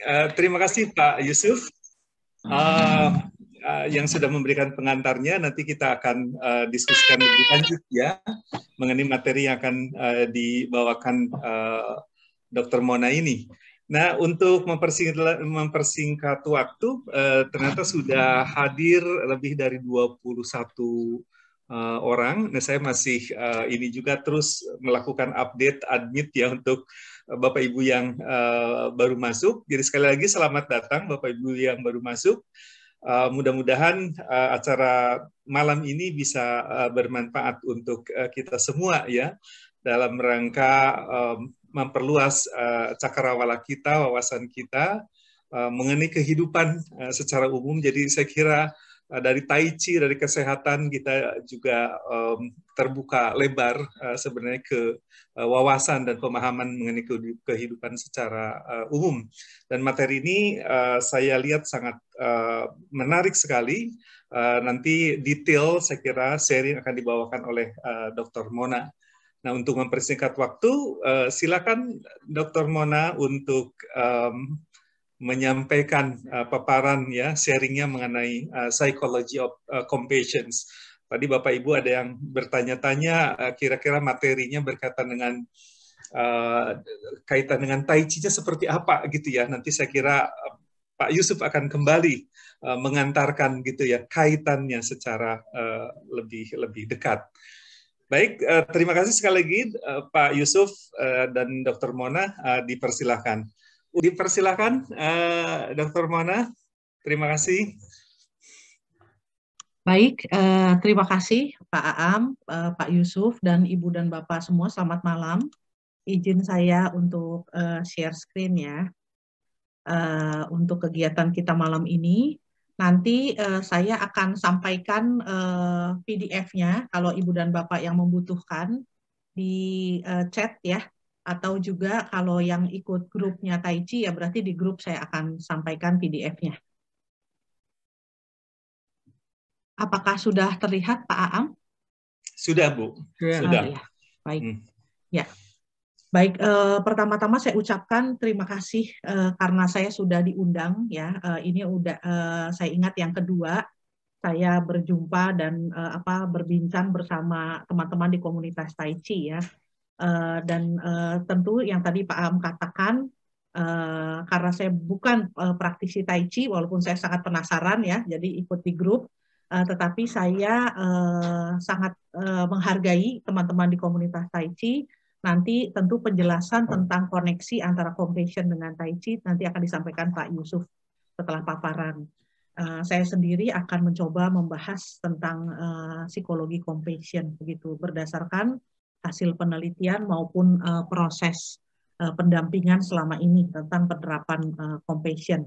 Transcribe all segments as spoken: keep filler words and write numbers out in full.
uh, terima kasih Pak Yusuf uh, uh, yang sudah memberikan pengantarnya. Nanti kita akan uh, diskusikan lebih lanjut ya mengenai materi yang akan uh, dibawakan uh, Doktor Mona ini. Nah, untuk mempersingkat, mempersingkat waktu, uh, ternyata sudah hadir lebih dari dua puluh satu uh, orang. Nah, saya masih uh, ini juga terus melakukan update admit ya untuk Bapak Ibu yang uh, baru masuk. Jadi sekali lagi selamat datang Bapak Ibu yang baru masuk. Uh, mudah-mudahan uh, acara malam ini bisa uh, bermanfaat untuk uh, kita semua ya dalam rangka um, memperluas uh, cakrawala kita, wawasan kita uh, mengenai kehidupan uh, secara umum. Jadi saya kira uh, dari Tai Chi, dari kesehatan kita juga um, terbuka lebar uh, sebenarnya ke uh, wawasan dan pemahaman mengenai kehidupan secara uh, umum. Dan materi ini uh, saya lihat sangat uh, menarik sekali. Uh, nanti detail saya kira sharing akan dibawakan oleh uh, Doktor Mona. Nah, untuk mempersingkat waktu, uh, silakan Doktor Mona untuk um, menyampaikan uh, paparan ya sharingnya mengenai uh, psychology of uh, compassion. Tadi Bapak Ibu ada yang bertanya-tanya uh, kira-kira materinya berkaitan dengan uh, kaitan dengan Tai Chi-nya seperti apa gitu ya. Nanti saya kira uh, Pak Yusuf akan kembali uh, mengantarkan gitu ya kaitannya secara uh, lebih lebih dekat. Baik, uh, terima kasih sekali lagi uh, Pak Yusuf uh, dan Doktor Mona, uh, dipersilahkan. Dipersilahkan uh, Doktor Mona, terima kasih. Baik, uh, terima kasih Pak Aam, uh, Pak Yusuf, dan Ibu dan Bapak semua, selamat malam. Izin saya untuk uh, share screen ya, uh, untuk kegiatan kita malam ini. Nanti uh, saya akan sampaikan uh, P D F-nya kalau Ibu dan Bapak yang membutuhkan di uh, chat ya, atau juga kalau yang ikut grupnya Tai Chi ya berarti di grup saya akan sampaikan P D F-nya. Apakah sudah terlihat Pak Aam? Sudah Bu, sudah. sudah. Ya. Baik, hmm. ya. Baik, eh, pertama-tama saya ucapkan terima kasih eh, karena saya sudah diundang ya. Eh, ini udah eh, saya ingat yang kedua saya berjumpa dan eh, apa berbincang bersama teman-teman di komunitas Tai Chi ya. Eh, dan eh, tentu yang tadi Pak Am katakan eh, karena saya bukan eh, praktisi Tai Chi walaupun saya sangat penasaran ya, jadi ikut di grup. Eh, tetapi saya eh, sangat eh, menghargai teman-teman di komunitas Tai Chi. Nanti tentu penjelasan tentang koneksi antara compassion dengan Tai Chi nanti akan disampaikan Pak Yusuf setelah paparan. Uh, saya sendiri akan mencoba membahas tentang uh, psikologi compassion begitu berdasarkan hasil penelitian maupun uh, proses uh, pendampingan selama ini tentang penerapan uh, compassion.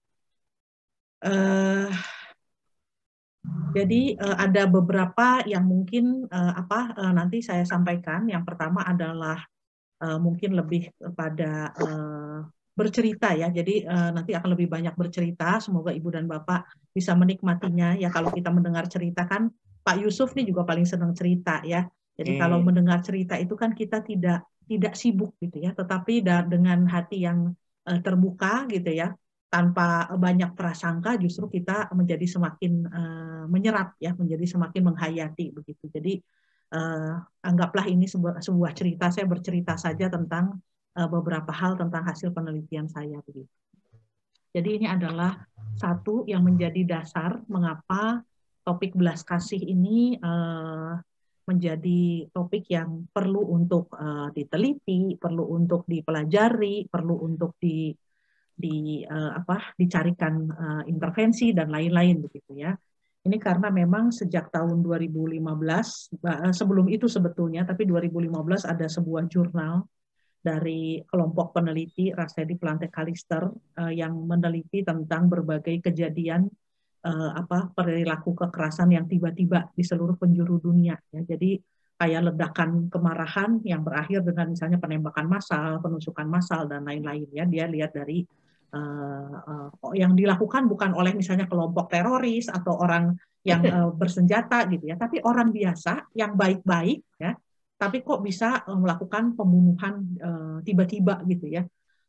Uh, Jadi uh, ada beberapa yang mungkin uh, apa uh, nanti saya sampaikan. Yang pertama adalah uh, mungkin lebih kepada uh, bercerita ya. Jadi uh, nanti akan lebih banyak bercerita. Semoga Ibu dan Bapak bisa menikmatinya. Ya kalau kita mendengar cerita kan Pak Yusuf nih juga paling senang cerita ya. Jadi hmm. kalau mendengar cerita itu kan kita tidak tidak sibuk gitu ya, tetapi dengan hati yang uh, terbuka gitu ya. Tanpa banyak prasangka justru kita menjadi semakin uh, menyerap ya, menjadi semakin menghayati begitu. Jadi uh, anggaplah ini sebuah, sebuah cerita, saya bercerita saja tentang uh, beberapa hal tentang hasil penelitian saya begitu. Jadi ini adalah satu yang menjadi dasar mengapa topik belas kasih ini uh, menjadi topik yang perlu untuk uh, diteliti, perlu untuk dipelajari, perlu untuk di di uh, apa dicarikan uh, intervensi dan lain-lain begitu ya. Ini karena memang sejak tahun dua ribu lima belas uh, sebelum itu sebetulnya tapi dua ribu lima belas ada sebuah jurnal dari kelompok peneliti Rasedi Plantek Kalister uh, yang meneliti tentang berbagai kejadian uh, apa perilaku kekerasan yang tiba-tiba di seluruh penjuru dunia ya. Jadi kayak ledakan kemarahan yang berakhir dengan misalnya penembakan massal, penusukan massal dan lain-lain ya. Dia lihat dari Uh, uh, yang dilakukan bukan oleh misalnya kelompok teroris atau orang yang uh, bersenjata gitu ya, tapi orang biasa yang baik-baik ya, tapi kok bisa uh, melakukan pembunuhan uh, tiba-tiba gitu ya.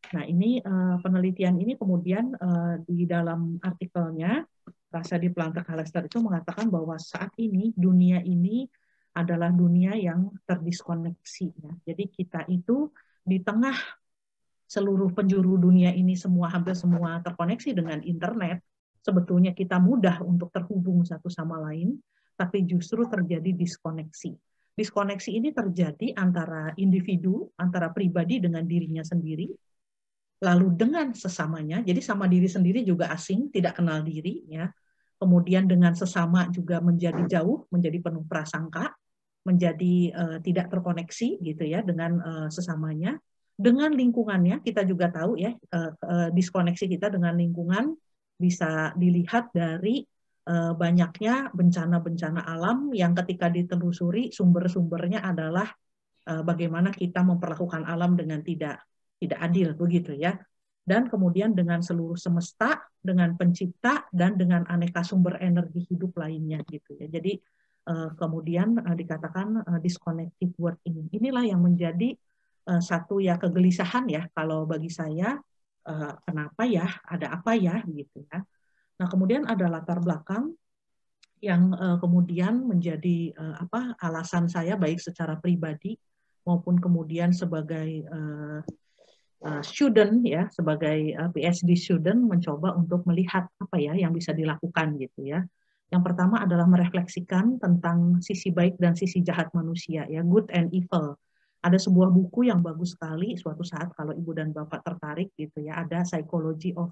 Nah, ini uh, penelitian ini kemudian uh, di dalam artikelnya Rasadi Plantek-Hallester itu mengatakan bahwa saat ini dunia ini adalah dunia yang terdiskoneksi. Ya. Jadi kita itu di tengah seluruh penjuru dunia ini semua hampir semua terkoneksi dengan internet, sebetulnya kita mudah untuk terhubung satu sama lain, tapi justru terjadi diskoneksi. Diskoneksi ini terjadi antara individu, antara pribadi dengan dirinya sendiri, lalu dengan sesamanya, jadi sama diri sendiri juga asing, tidak kenal diri, ya. Kemudian dengan sesama juga menjadi jauh, menjadi penuh prasangka, menjadi uh, tidak terkoneksi gitu ya dengan uh, sesamanya. Dengan lingkungannya kita juga tahu ya uh, uh, diskoneksi kita dengan lingkungan bisa dilihat dari uh, banyaknya bencana-bencana alam yang ketika ditelusuri sumber-sumbernya adalah uh, bagaimana kita memperlakukan alam dengan tidak tidak adil begitu ya. Dan kemudian dengan seluruh semesta, dengan pencipta dan dengan aneka sumber energi hidup lainnya gitu ya. Jadi uh, kemudian uh, dikatakan uh, disconnected world ini. Inilah yang menjadi uh, satu ya kegelisahan ya kalau bagi saya uh, kenapa ya, ada apa ya gitu ya. Nah, kemudian ada latar belakang yang uh, kemudian menjadi uh, apa alasan saya baik secara pribadi maupun kemudian sebagai uh, Uh, student ya sebagai uh, P H D student mencoba untuk melihat apa ya yang bisa dilakukan gitu ya. Yang pertama adalah merefleksikan tentang sisi baik dan sisi jahat manusia ya, good and evil. Ada sebuah buku yang bagus sekali suatu saat kalau Ibu dan Bapak tertarik gitu ya, ada Psychology of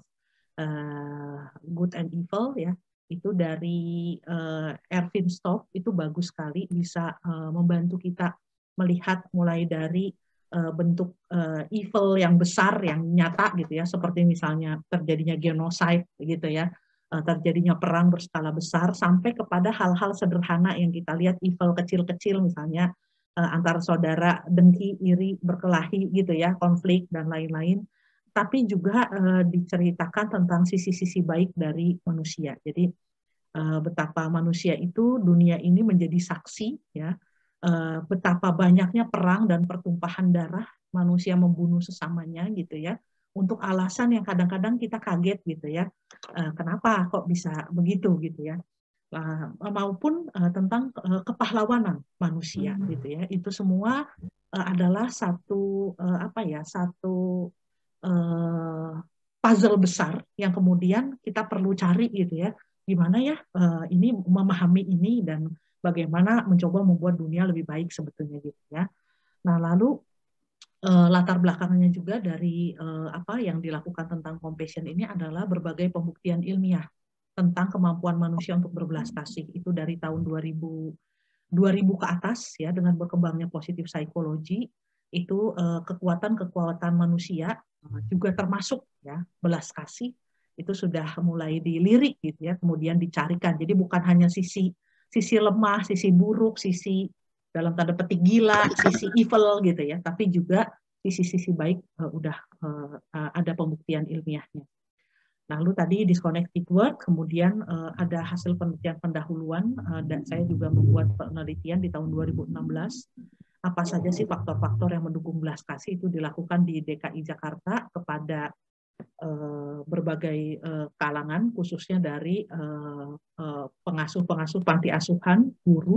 uh, Good and Evil ya. Itu dari uh, Ervin Stoff, itu bagus sekali bisa uh, membantu kita melihat mulai dari bentuk uh, evil yang besar, yang nyata gitu ya, seperti misalnya terjadinya genocide gitu ya, uh, terjadinya perang berskala besar, sampai kepada hal-hal sederhana yang kita lihat evil kecil-kecil misalnya uh, antar saudara dengki, iri, berkelahi gitu ya, konflik dan lain-lain. Tapi juga uh, diceritakan tentang sisi-sisi baik dari manusia. Jadi uh, betapa manusia itu dunia ini menjadi saksi ya. Uh, betapa banyaknya perang dan pertumpahan darah manusia membunuh sesamanya gitu ya untuk alasan yang kadang-kadang kita kaget gitu ya uh, kenapa kok bisa begitu gitu ya uh, maupun uh, tentang uh, kepahlawanan manusia gitu ya itu semua uh, adalah satu uh, apa ya satu uh, puzzle besar yang kemudian kita perlu cari gitu ya gimana ya uh, ini memahami ini dan bagaimana mencoba membuat dunia lebih baik sebetulnya gitu ya. Nah lalu eh, latar belakangnya juga dari eh, apa yang dilakukan tentang compassion ini adalah berbagai pembuktian ilmiah tentang kemampuan manusia untuk berbelas kasih itu dari tahun dua ribu dua ribu ke atas ya dengan berkembangnya positif psikologi itu eh, kekuatan-kekuatan manusia eh, juga termasuk ya belas kasih itu sudah mulai dilirik gitu ya kemudian dicarikan jadi bukan hanya sisi sisi lemah, sisi buruk, sisi dalam tanda petik gila, sisi evil gitu ya, tapi juga sisi-sisi baik uh, udah uh, uh, ada pembuktian ilmiahnya. Lalu tadi disconnected work, kemudian uh, ada hasil penelitian pendahuluan uh, dan saya juga membuat penelitian di tahun dua ribu enam belas apa saja sih faktor-faktor yang mendukung belas kasih itu dilakukan di D K I Jakarta kepada berbagai kalangan khususnya dari pengasuh-pengasuh panti asuhan, guru,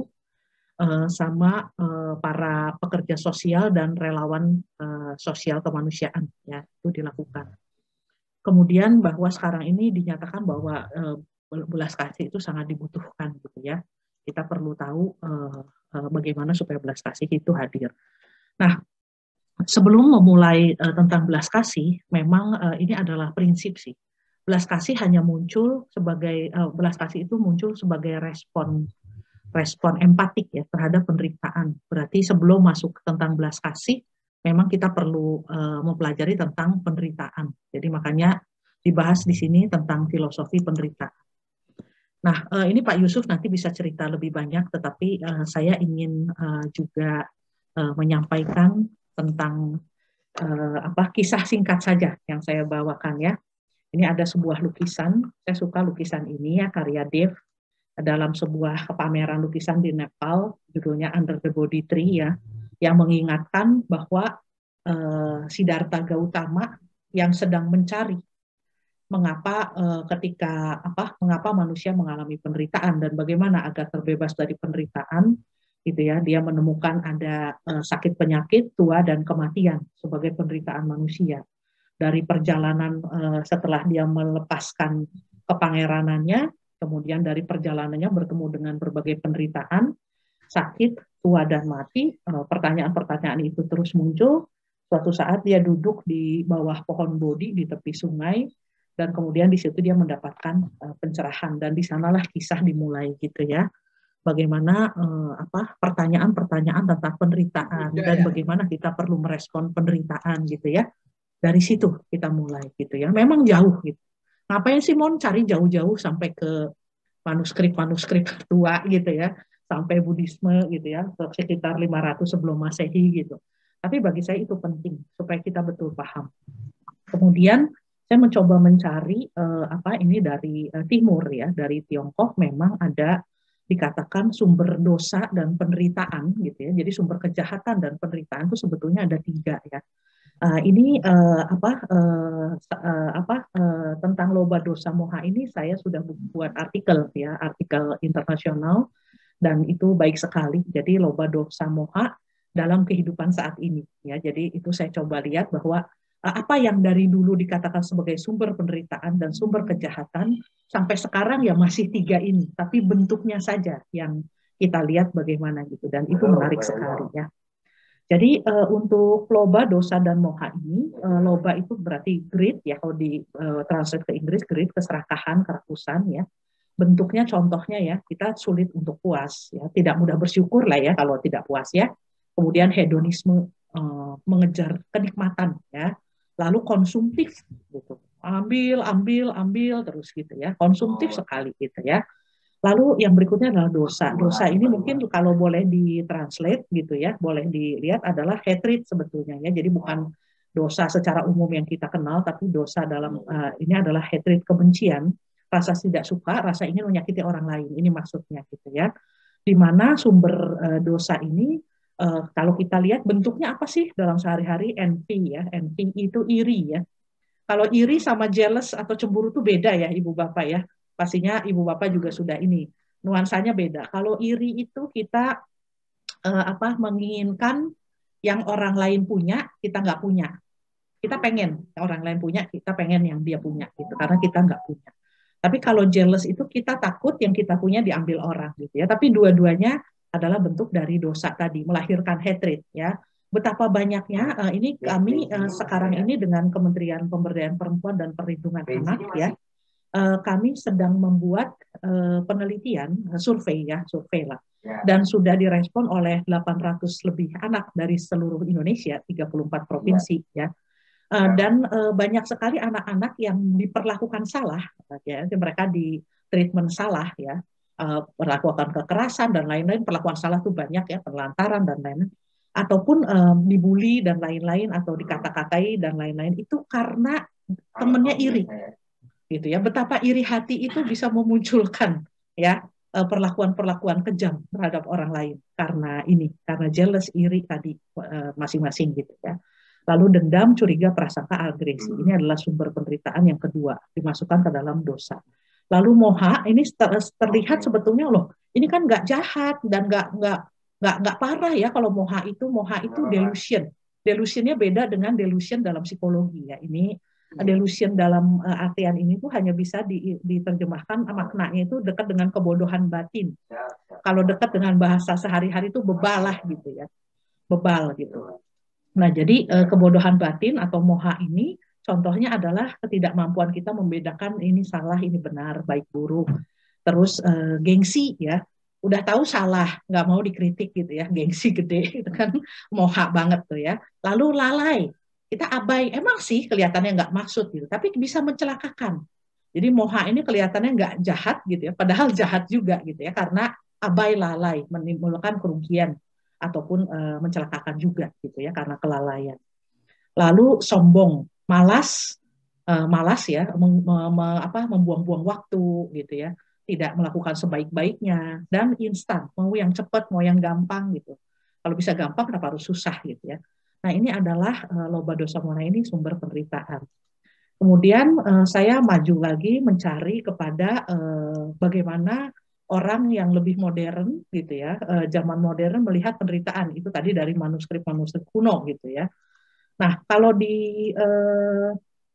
sama para pekerja sosial dan relawan sosial kemanusiaan ya itu dilakukan. Kemudian bahwa sekarang ini dinyatakan bahwa belas kasih itu sangat dibutuhkan gitu ya. Kita perlu tahu bagaimana supaya belas kasih itu hadir. Nah, sebelum memulai uh, tentang belas kasih, memang uh, ini adalah prinsip sih. Belas kasih hanya muncul sebagai uh, belas kasih itu muncul sebagai respon respon empatik ya terhadap penderitaan. Berarti sebelum masuk tentang belas kasih, memang kita perlu uh, mempelajari tentang penderitaan. Jadi makanya dibahas di sini tentang filosofi penderitaan. Nah, uh, ini Pak Yusuf nanti bisa cerita lebih banyak, tetapi uh, saya ingin uh, juga uh, menyampaikan tentang uh, apa kisah singkat saja yang saya bawakan ya. Ini ada sebuah lukisan, saya suka lukisan ini ya karya Dev dalam sebuah pameran lukisan di Nepal, judulnya Under the Bodhi Tree ya, yang mengingatkan bahwa uh, Siddhartha Gautama yang sedang mencari mengapa uh, ketika apa mengapa manusia mengalami penderitaan dan bagaimana agar terbebas dari penderitaan, gitu ya. Dia menemukan ada uh, sakit penyakit, tua dan kematian sebagai penderitaan manusia. Dari perjalanan uh, setelah dia melepaskan kepangeranannya, kemudian dari perjalanannya bertemu dengan berbagai penderitaan, sakit, tua dan mati, uh, pertanyaan-pertanyaan itu terus muncul. Suatu saat dia duduk di bawah pohon bodi di tepi sungai, dan kemudian di situ dia mendapatkan uh, pencerahan, dan di sanalah kisah dimulai, gitu ya. Bagaimana uh, apa pertanyaan-pertanyaan tentang penderitaan dan bagaimana kita perlu merespon penderitaan, gitu ya. Dari situ kita mulai, gitu ya. Memang jauh gitu. Ngapain sih Mon cari jauh-jauh sampai ke manuskrip-manuskrip tua, gitu ya, sampai Buddhisme, gitu ya, sekitar lima ratus sebelum Masehi, gitu. Tapi bagi saya itu penting supaya kita betul paham. Kemudian saya mencoba mencari uh, apa ini dari uh, timur ya, dari Tiongkok. Memang ada dikatakan sumber dosa dan penderitaan, gitu ya. Jadi sumber kejahatan dan penderitaan itu sebetulnya ada tiga ya. Uh, ini uh, apa uh, uh, apa uh, tentang loba dosa moha ini saya sudah buat artikel ya, artikel internasional, dan itu baik sekali. Jadi loba dosa moha dalam kehidupan saat ini ya. Jadi itu saya coba lihat bahwa apa yang dari dulu dikatakan sebagai sumber penderitaan dan sumber kejahatan sampai sekarang ya masih tiga ini, tapi bentuknya saja yang kita lihat bagaimana, gitu, dan itu menarik sekali ya. Jadi uh, untuk loba, dosa dan moha ini, uh, loba itu berarti greed ya, kalau di uh, translate ke Inggris, greed keserakahan, kerakusan ya. Bentuknya contohnya ya, kita sulit untuk puas ya, tidak mudah bersyukur lah ya kalau tidak puas ya. Kemudian hedonisme, uh, mengejar kenikmatan ya. Lalu konsumtif gitu, ambil ambil ambil terus gitu ya, konsumtif sekali gitu ya. Lalu yang berikutnya adalah dosa. Dosa ini mungkin kalau boleh ditranslate gitu ya, boleh dilihat adalah hatred sebetulnya ya. Jadi bukan dosa secara umum yang kita kenal, tapi dosa dalam uh, ini adalah hatred, kebencian, rasa tidak suka, rasa ingin menyakiti orang lain. Ini maksudnya gitu ya. Di mana sumber uh, dosa ini Uh, kalau kita lihat bentuknya apa sih dalam sehari-hari? Envy ya, envy itu iri ya. Kalau iri sama jealous atau cemburu itu beda ya, Ibu Bapak ya. Pastinya Ibu Bapak juga sudah ini nuansanya beda. Kalau iri itu kita uh, apa menginginkan yang orang lain punya, kita nggak punya. Kita pengen orang lain punya, kita pengen yang dia punya gitu, karena kita nggak punya. Tapi kalau jealous itu kita takut yang kita punya diambil orang gitu ya. Tapi dua-duanya adalah bentuk dari dosa tadi, melahirkan hatred ya. Betapa banyaknya uh, ini kami uh, sekarang ini dengan Kementerian Pemberdayaan Perempuan dan Perlindungan Anak ya, uh, kami sedang membuat uh, penelitian, uh, survei ya, survei lah, dan sudah direspon oleh delapan ratus lebih anak dari seluruh Indonesia, tiga puluh empat provinsi ya. Uh, dan uh, banyak sekali anak-anak yang diperlakukan salah, ya, mereka di treatment salah ya. Uh, perlakuan kekerasan dan lain-lain, perlakuan salah tuh banyak ya, penelantaran dan lain-lain, ataupun um, dibully dan lain-lain atau dikata-katai dan lain-lain, itu karena temennya iri gitu ya. Betapa iri hati itu bisa memunculkan ya perlakuan-perlakuan kejam terhadap orang lain karena ini, karena jealous, iri tadi uh, masing-masing gitu ya. Lalu dendam, curiga, prasangka, agresi, ini adalah sumber penderitaan yang kedua, dimasukkan ke dalam dosa. Lalu moha ini terlihat sebetulnya loh, ini kan nggak jahat dan nggak nggak nggak nggak parah ya. Kalau moha itu moha itu delusion, delusionnya beda dengan delusion dalam psikologi ya. Ini delusion dalam uh, artian ini tuh hanya bisa di, diterjemahkan maknanya itu dekat dengan kebodohan batin. Kalau dekat dengan bahasa sehari-hari itu bebal lah gitu ya, bebal gitu. Nah jadi uh, kebodohan batin atau moha ini contohnya adalah ketidakmampuan kita membedakan ini salah, ini benar, baik buruk. Terus uh, gengsi ya, udah tahu salah, nggak mau dikritik gitu ya, gengsi gede, itu kan moha banget tuh ya. Lalu lalai, kita abai, emang sih kelihatannya nggak maksud gitu, tapi bisa mencelakakan. Jadi moha ini kelihatannya nggak jahat gitu ya, padahal jahat juga gitu ya, karena abai, lalai, menimbulkan kerugian ataupun uh, mencelakakan juga gitu ya, karena kelalaian. Lalu sombong, malas, uh, malas ya, mem, mem, apa, membuang-buang waktu gitu ya, tidak melakukan sebaik-baiknya, dan instan, mau yang cepat, mau yang gampang gitu. Kalau bisa gampang, kenapa harus susah gitu ya. Nah, ini adalah uh, loba dosa mona ini sumber penderitaan. Kemudian uh, saya maju lagi mencari kepada uh, bagaimana orang yang lebih modern gitu ya, uh, zaman modern melihat penderitaan itu tadi dari manuskrip-manuskrip kuno gitu ya. Nah, kalau di uh,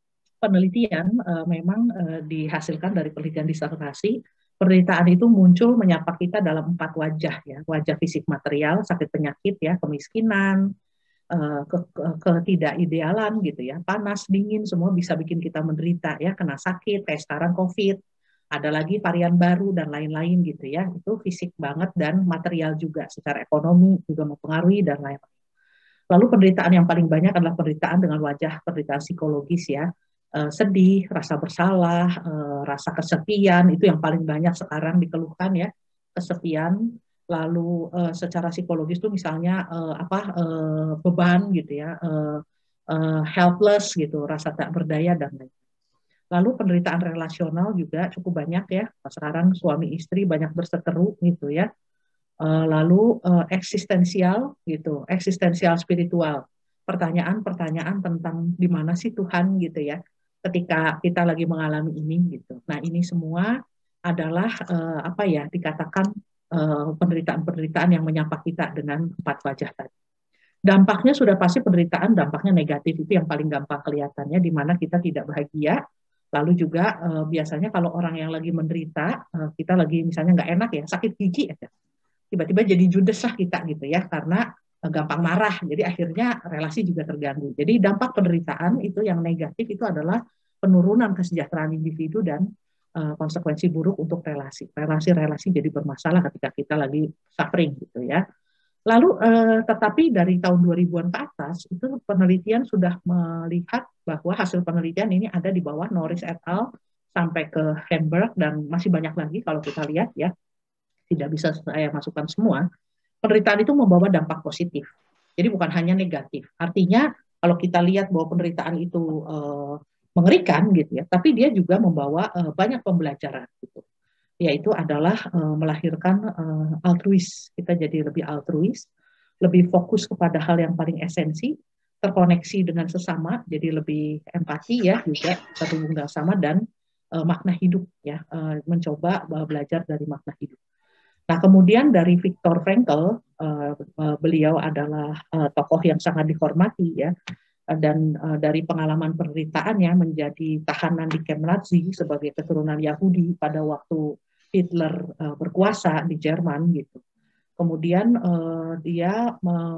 penelitian uh, memang uh, dihasilkan dari penelitian disertasi, penderitaan itu muncul menyapa kita dalam empat wajah ya, wajah fisik material, sakit penyakit ya, kemiskinan, uh, ke, ke, ketidakidealan gitu ya, panas, dingin, semua bisa bikin kita menderita ya, kena sakit, kayak sekarang COVID, ada lagi varian baru dan lain-lain gitu ya, itu fisik banget dan material juga, secara ekonomi juga mempengaruhi dan lain-lain. Lalu penderitaan yang paling banyak adalah penderitaan dengan wajah penderitaan psikologis ya, uh, sedih, rasa bersalah, uh, rasa kesepian, itu yang paling banyak sekarang dikeluhkan ya, kesepian. Lalu uh, secara psikologis itu misalnya uh, apa uh, beban gitu ya, uh, uh, helpless gitu, rasa tak berdaya dan lain. Lalu penderitaan relasional juga cukup banyak ya. Sekarang suami istri banyak berseteru gitu ya. Uh, lalu uh, eksistensial gitu, eksistensial spiritual. Pertanyaan-pertanyaan tentang di mana sih Tuhan gitu ya. Ketika kita lagi mengalami ini gitu. Nah, ini semua adalah uh, apa ya dikatakan uh, penderitaan-penderitaan yang menyapa kita dengan empat wajah tadi. Dampaknya sudah pasti penderitaan, dampaknya negatif itu yang paling gampang kelihatannya di mana kita tidak bahagia. Lalu juga uh, biasanya kalau orang yang lagi menderita, uh, kita lagi misalnya nggak enak ya, sakit gigi aja. Tiba-tiba jadi judes lah kita gitu ya, karena gampang marah, jadi akhirnya relasi juga terganggu. Jadi dampak penderitaan itu yang negatif itu adalah penurunan kesejahteraan individu dan uh, konsekuensi buruk untuk relasi. Relasi-relasi jadi bermasalah ketika kita lagi suffering gitu ya. Lalu uh, tetapi dari tahun dua ribuan ke atas itu penelitian sudah melihat bahwa hasil penelitian ini ada di bawah Norris et al. Sampai ke Hamburg dan masih banyak lagi kalau kita lihat ya. Tidak bisa saya masukkan semua, penderitaan itu membawa dampak positif. Jadi bukan hanya negatif. Artinya kalau kita lihat bahwa penderitaan itu uh, mengerikan gitu ya, tapi dia juga membawa uh, banyak pembelajaran gitu. Yaitu adalah uh, melahirkan uh, altruis. Kita jadi lebih altruis, lebih fokus kepada hal yang paling esensi, terkoneksi dengan sesama, jadi lebih empati ya juga terhubung dengan sama dan uh, makna hidup ya, uh, mencoba uh, belajar dari makna hidup. Nah, kemudian dari Viktor Frankl, uh, uh, beliau adalah uh, tokoh yang sangat dihormati ya, uh, dan uh, dari pengalaman penderitaannya menjadi tahanan di kamp Nazi sebagai keturunan Yahudi pada waktu Hitler uh, berkuasa di Jerman gitu. Kemudian uh, dia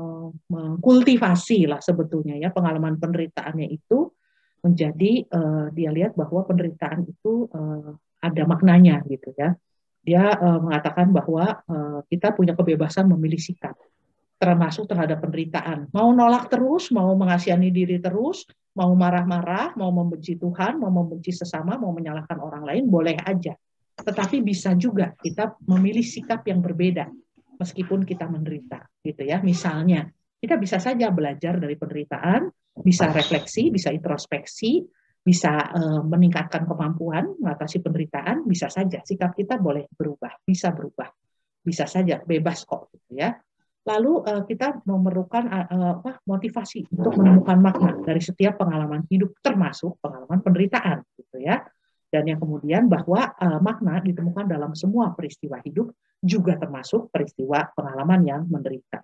mengkultivasi lah sebetulnya ya pengalaman penderitaannya itu menjadi uh, dia lihat bahwa penderitaan itu uh, ada maknanya gitu ya. Dia uh, mengatakan bahwa uh, kita punya kebebasan memilih sikap, termasuk terhadap penderitaan. Mau nolak terus, mau mengasihani diri terus, mau marah-marah, mau membenci Tuhan, mau membenci sesama, mau menyalahkan orang lain, boleh aja. Tetapi bisa juga kita memilih sikap yang berbeda, meskipun kita menderita, gitu ya. Misalnya, kita bisa saja belajar dari penderitaan, bisa refleksi, bisa introspeksi, bisa uh, meningkatkan kemampuan mengatasi penderitaan, bisa saja sikap kita boleh berubah, bisa berubah, bisa saja bebas kok gitu ya. Lalu uh, kita memerlukan uh, uh, motivasi untuk menemukan makna dari setiap pengalaman hidup, termasuk pengalaman penderitaan gitu ya. Dan yang kemudian bahwa uh, makna ditemukan dalam semua peristiwa hidup, juga termasuk peristiwa pengalaman yang menderita.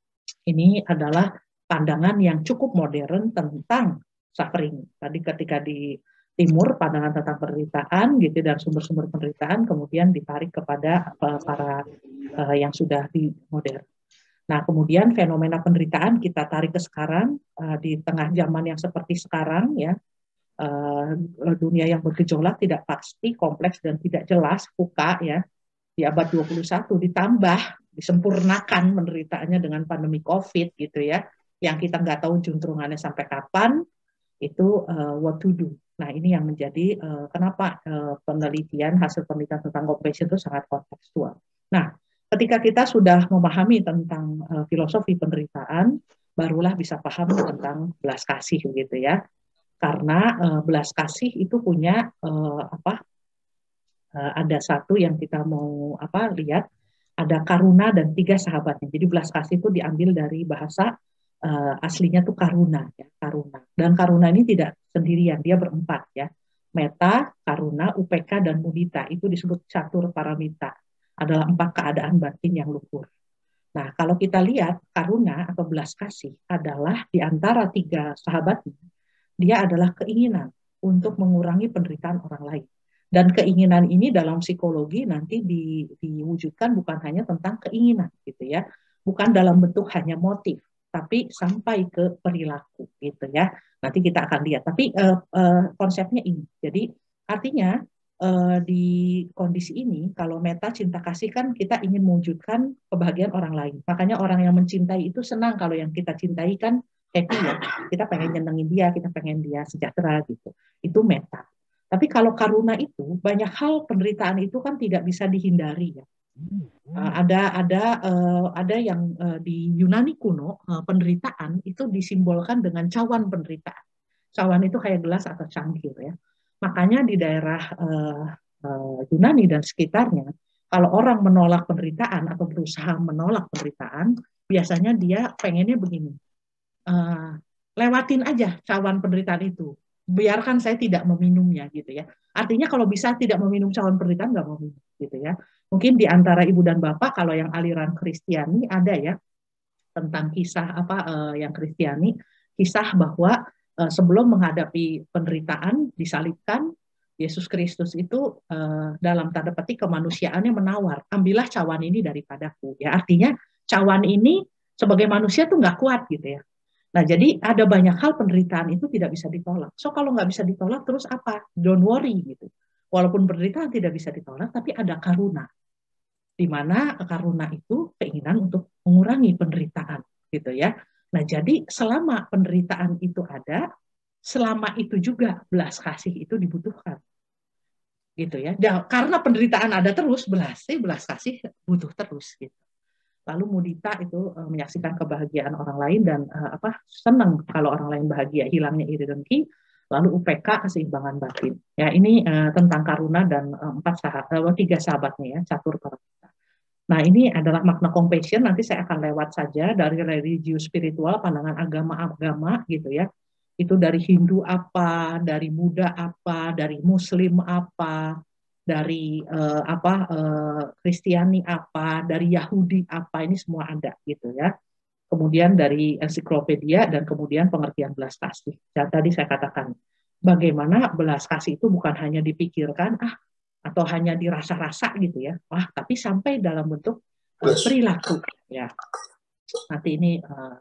Ini adalah pandangan yang cukup modern tentang suffering. Tadi ketika di timur pandangan tentang penderitaan gitu dan sumber-sumber penderitaan kemudian ditarik kepada uh, para uh, yang sudah di modern. Nah, kemudian fenomena penderitaan kita tarik ke sekarang uh, di tengah zaman yang seperti sekarang ya. Uh, dunia yang bergejolak, tidak pasti, kompleks dan tidak jelas, fuka ya. Di abad dua puluh satu ditambah disempurnakan penderitaannya dengan pandemi COVID gitu ya. Yang kita nggak tahu juntrungannya sampai kapan. Itu uh, what to do. Nah, ini yang menjadi uh, kenapa uh, penelitian, hasil penelitian tentang compassion itu sangat kontekstual. Nah, ketika kita sudah memahami tentang uh, filosofi penderitaan, barulah bisa paham tentang belas kasih gitu ya. Karena uh, belas kasih itu punya uh, apa? Uh, ada satu yang kita mau apa lihat, ada karuna dan tiga sahabatnya. Jadi belas kasih itu diambil dari bahasa uh, aslinya tuh karuna, ya, karuna. Dan karuna ini tidak sendirian, dia berempat ya. Meta, karuna, upeka, dan mudita itu disebut catur paramita. Adalah empat keadaan batin yang luhur. Nah, kalau kita lihat karuna atau belas kasih adalah di antara tiga sahabatnya, dia adalah keinginan untuk mengurangi penderitaan orang lain. Dan keinginan ini dalam psikologi nanti di, diwujudkan bukan hanya tentang keinginan gitu ya, bukan dalam bentuk hanya motif, tapi sampai ke perilaku gitu ya. Nanti kita akan lihat. Tapi uh, uh, konsepnya ini. Jadi artinya uh, di kondisi ini, kalau meta cinta kasih kan kita ingin mewujudkan kebahagiaan orang lain. Makanya orang yang mencintai itu senang kalau yang kita cintai kan happy ya. Kita pengen nyenengin dia, kita pengen dia sejahtera gitu. Itu meta. Tapi kalau karuna itu banyak hal penderitaan itu kan tidak bisa dihindari ya. Uh, ada ada uh, ada yang uh, di Yunani kuno uh, penderitaan itu disimbolkan dengan cawan penderitaan. Cawan itu kayak gelas atau cangkir ya. Makanya di daerah uh, uh, Yunani dan sekitarnya, kalau orang menolak penderitaan atau berusaha menolak penderitaan, biasanya dia pengennya begini, uh, lewatin aja cawan penderitaan itu. Biarkan saya tidak meminumnya gitu ya. Artinya kalau bisa tidak meminum cawan penderitaan nggak mau minum gitu ya. Mungkin di antara ibu dan bapak kalau yang aliran Kristiani ada ya tentang kisah apa uh, yang Kristiani, kisah bahwa uh, sebelum menghadapi penderitaan disalibkan, Yesus Kristus itu uh, dalam tanda petik kemanusiaannya menawar, ambillah cawan ini daripadaku. Ya artinya cawan ini sebagai manusia tuh nggak kuat gitu ya. Nah, jadi ada banyak hal penderitaan itu tidak bisa ditolak. So, kalau nggak bisa ditolak, terus apa? Don't worry, gitu. Walaupun penderitaan tidak bisa ditolak, tapi ada karuna. Di mana karuna itu keinginan untuk mengurangi penderitaan, gitu ya. Nah, jadi selama penderitaan itu ada, selama itu juga belas kasih itu dibutuhkan. Gitu ya. Dan karena penderitaan ada terus, belas, belas kasih butuh terus, gitu. Lalu mudita itu uh, menyaksikan kebahagiaan orang lain dan uh, apa senang kalau orang lain bahagia, hilangnya iri dengki. Lalu U P K keseimbangan batin. Ya ini uh, tentang karuna dan uh, empat sahabat, uh, tiga sahabatnya ya, catur paramita. Nah ini adalah makna compassion. Nanti saya akan lewat saja dari religius spiritual, pandangan agama-agama gitu ya. Itu dari Hindu apa, dari Buddha apa, dari Muslim apa, dari uh, apa uh, Kristiani apa, dari Yahudi apa, ini semua ada gitu ya. Kemudian dari ensiklopedia dan kemudian pengertian belas kasih. Dan tadi saya katakan bagaimana belas kasih itu bukan hanya dipikirkan ah atau hanya dirasa-rasa gitu ya. Wah, tapi sampai dalam bentuk uh, perilaku ya. Nanti ini uh,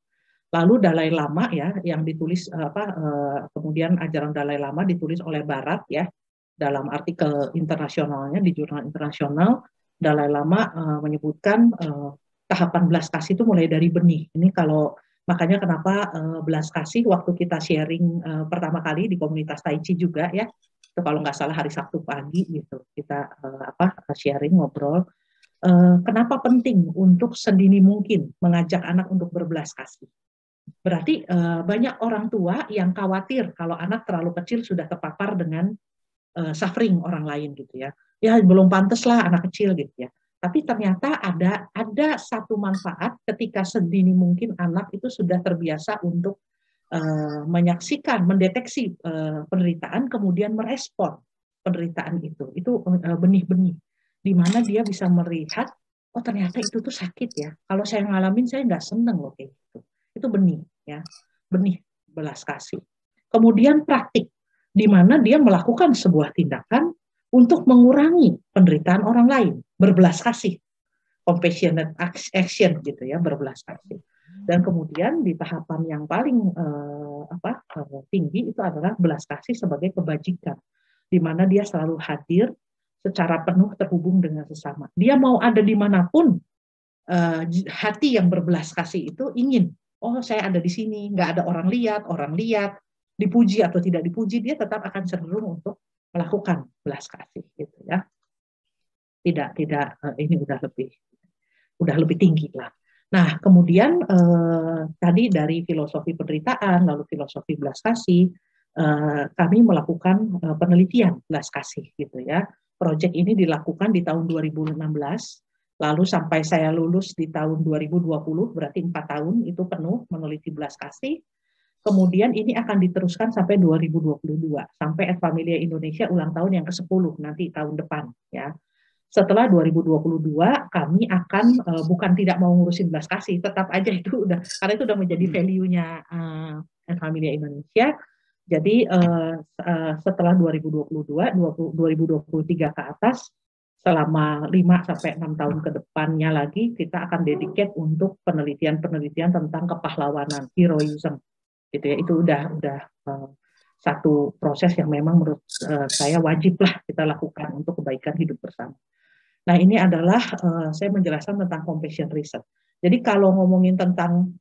lalu Dalai Lama ya yang ditulis uh, apa uh, kemudian ajaran Dalai Lama ditulis oleh Barat ya. Dalam artikel internasionalnya di jurnal internasional, Dalai Lama uh, menyebutkan uh, tahapan belas kasih itu mulai dari benih. Ini kalau makanya kenapa uh, belas kasih waktu kita sharing uh, pertama kali di komunitas Tai Chi juga ya, itu kalau nggak salah hari Sabtu pagi gitu kita uh, apa sharing ngobrol. Uh, kenapa penting untuk sedini mungkin mengajak anak untuk berbelas kasih? Berarti uh, banyak orang tua yang khawatir kalau anak terlalu kecil sudah terpapar dengan Uh, suffering orang lain gitu ya, ya belum pantas lah anak kecil gitu ya. Tapi ternyata ada ada satu manfaat ketika sedini mungkin anak itu sudah terbiasa untuk uh, menyaksikan, mendeteksi uh, penderitaan, kemudian merespon penderitaan itu. Itu uh, benih-benih di mana dia bisa melihat, oh ternyata itu tuh sakit ya. Kalau saya ngalamin saya nggak seneng loh kayak gitu. Itu benih ya, benih belas kasih. Kemudian praktik, di mana dia melakukan sebuah tindakan untuk mengurangi penderitaan orang lain, berbelas kasih, compassionate action gitu ya, berbelas kasih. Dan kemudian di tahapan yang paling eh, apa eh, tinggi itu adalah belas kasih sebagai kebajikan, di mana dia selalu hadir secara penuh terhubung dengan sesama. Dia mau ada dimanapun, eh, hati yang berbelas kasih itu ingin, oh saya ada di sini, nggak ada orang lihat, orang lihat. Dipuji atau tidak dipuji, dia tetap akan cenderung untuk melakukan belas kasih gitu ya. Tidak tidak ini udah lebih udah lebih tinggi lah. Nah, kemudian eh, tadi dari filosofi penderitaan lalu filosofi belas kasih, eh, kami melakukan eh, penelitian belas kasih gitu ya. Proyek ini dilakukan di tahun dua ribu enam belas Lalu sampai saya lulus di tahun dua ribu dua puluh, berarti empat tahun itu penuh meneliti belas kasih. Kemudian ini akan diteruskan sampai dua ribu dua puluh dua, sampai Et Familia Indonesia ulang tahun yang ke sepuluh nanti tahun depan. Ya. Setelah dua ribu dua puluh dua, kami akan uh, bukan tidak mau ngurusin belas kasih, tetap aja itu udah, karena itu udah menjadi value-nya uh, Et Familia Indonesia. Jadi uh, uh, setelah dua ribu dua puluh dua, dua ribu dua puluh tiga ke atas, selama lima sampai enam tahun ke depannya lagi kita akan dedicate untuk penelitian-penelitian tentang kepahlawanan, heroism, gitu ya. Itu udah udah uh, satu proses yang memang menurut uh, saya wajib lah kita lakukan untuk kebaikan hidup bersama. Nah, ini adalah uh, saya menjelaskan tentang compassion research. Jadi kalau ngomongin tentang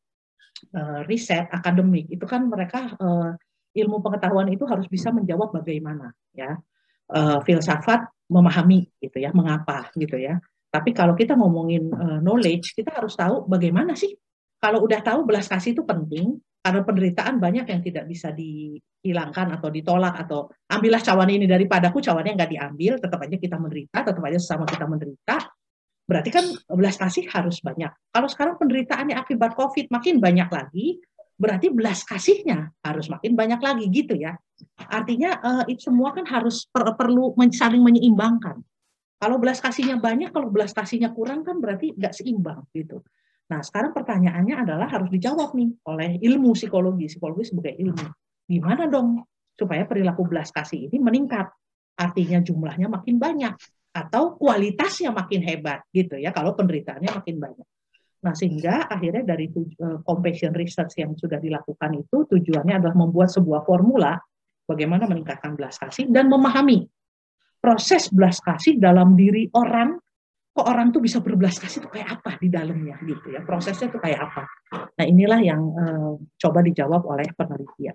uh, riset akademik itu kan mereka uh, ilmu pengetahuan itu harus bisa menjawab bagaimana, ya. Uh, filsafat memahami gitu ya, mengapa gitu ya. Tapi kalau kita ngomongin uh, knowledge, kita harus tahu bagaimana sih. Kalau udah tahu belas kasih itu penting, karena penderitaan banyak yang tidak bisa dihilangkan atau ditolak, atau ambillah cawan ini daripadaku, cawannya nggak diambil, tetap aja kita menderita, tetap aja sesama kita menderita. Berarti kan belas kasih harus banyak. Kalau sekarang penderitaannya akibat COVID makin banyak lagi, berarti belas kasihnya harus makin banyak lagi gitu ya. Artinya uh, itu semua kan harus per, perlu men, saling menyeimbangkan. Kalau belas kasihnya banyak, kalau belas kasihnya kurang kan berarti nggak seimbang gitu. Nah sekarang pertanyaannya adalah harus dijawab nih oleh ilmu psikologi, psikologi sebagai ilmu. Gimana dong supaya perilaku belas kasih ini meningkat? Artinya jumlahnya makin banyak atau kualitasnya makin hebat gitu ya kalau penderitaannya makin banyak. Nah, sehingga akhirnya dari uh, compassion research yang sudah dilakukan itu tujuannya adalah membuat sebuah formula bagaimana meningkatkan belas kasih dan memahami proses belas kasih dalam diri orang, kok orang tuh bisa berbelas kasih itu kayak apa di dalamnya gitu ya, prosesnya itu kayak apa. Nah, inilah yang uh, coba dijawab oleh penelitian.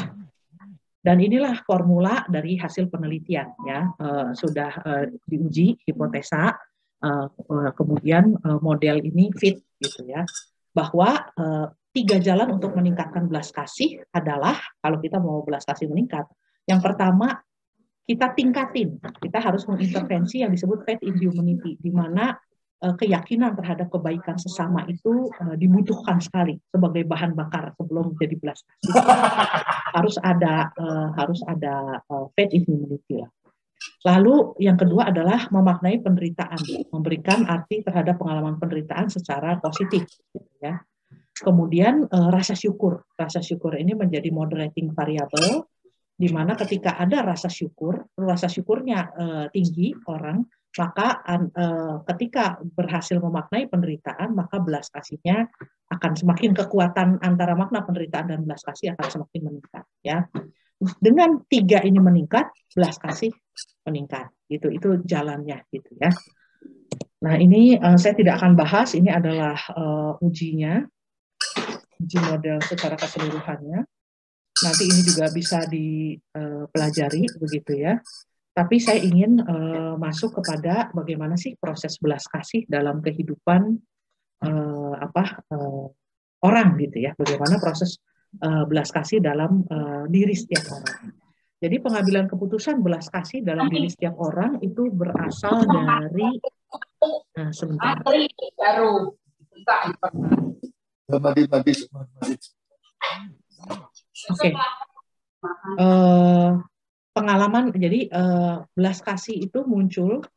Dan inilah formula dari hasil penelitian ya, uh, sudah uh, diuji hipotesa. Uh, kemudian uh, model ini fit gitu ya, bahwa uh, tiga jalan untuk meningkatkan belas kasih adalah kalau kita mau belas kasih meningkat, yang pertama kita tingkatin, kita harus mengintervensi yang disebut faith in humanity, di mana uh, keyakinan terhadap kebaikan sesama itu uh, dibutuhkan sekali sebagai bahan bakar sebelum jadi belas kasih. harus ada uh, harus ada uh, faith in humanity lah. Lalu yang kedua adalah memaknai penderitaan, memberikan arti terhadap pengalaman penderitaan secara positif, ya. Kemudian eh, rasa syukur, rasa syukur ini menjadi moderating variable, di mana ketika ada rasa syukur, rasa syukurnya eh, tinggi orang, maka eh, ketika berhasil memaknai penderitaan, maka belas kasihnya akan semakin kekuatan antara makna penderitaan dan belas kasih akan semakin meningkat, ya. Dengan tiga ini meningkat, belas kasih meningkat, gitu. Itu jalannya, gitu ya. Nah, ini uh, saya tidak akan bahas. Ini adalah uh, ujinya, uji model secara keseluruhannya. Nanti ini juga bisa dipelajari, uh, begitu ya. Tapi saya ingin uh, masuk kepada bagaimana sih proses belas kasih dalam kehidupan uh, apa uh, orang, gitu ya. Bagaimana proses Uh, belas kasih dalam uh, diri setiap orang. Jadi pengambilan keputusan belas kasih dalam diri setiap orang itu berasal dari nah, sebentar. Oke. Okay. Uh, pengalaman jadi uh, belas kasih itu muncul.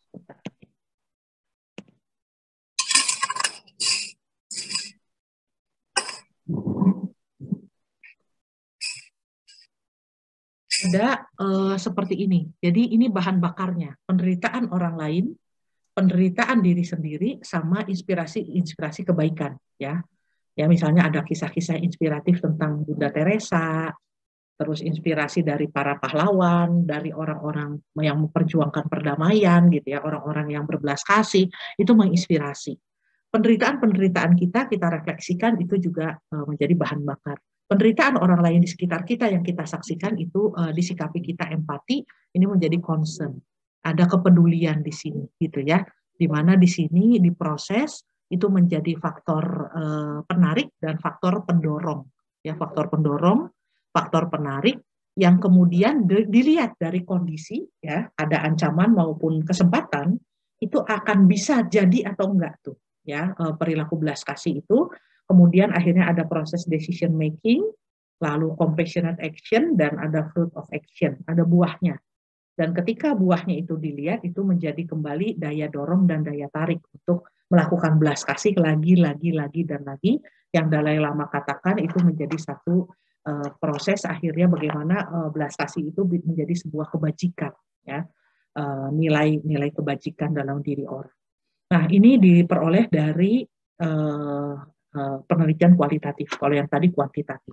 Ada uh, seperti ini. Jadi ini bahan bakarnya, penderitaan orang lain, penderitaan diri sendiri, sama inspirasi-inspirasi kebaikan, ya. Ya misalnya ada kisah-kisah inspiratif tentang Bunda Teresa, terus inspirasi dari para pahlawan, dari orang-orang yang memperjuangkan perdamaian, gitu ya, orang-orang yang berbelas kasih, itu menginspirasi. Penderitaan-penderitaan kita kita refleksikan itu juga uh, menjadi bahan bakar. Penderitaan orang lain di sekitar kita yang kita saksikan itu uh, disikapi kita empati, ini menjadi concern. Ada kepedulian di sini, gitu ya. Di mana di sini diproses itu menjadi faktor uh, penarik dan faktor pendorong. Ya, faktor pendorong, faktor penarik yang kemudian dilihat dari kondisi, ya, ada ancaman maupun kesempatan, itu akan bisa jadi atau enggak tuh ya perilaku belas kasih itu. Kemudian akhirnya ada proses decision making, lalu compassionate action, dan ada fruit of action, ada buahnya. Dan ketika buahnya itu dilihat, itu menjadi kembali daya dorong dan daya tarik untuk melakukan belas kasih lagi, lagi, lagi, dan lagi. Yang Dalai Lama katakan itu menjadi satu uh, proses akhirnya bagaimana uh, belas kasih itu menjadi sebuah kebajikan, ya, uh, nilai nilai kebajikan dalam diri orang. Nah, ini diperoleh dari uh, uh, penelitian kualitatif, kalau yang tadi kuantitatif.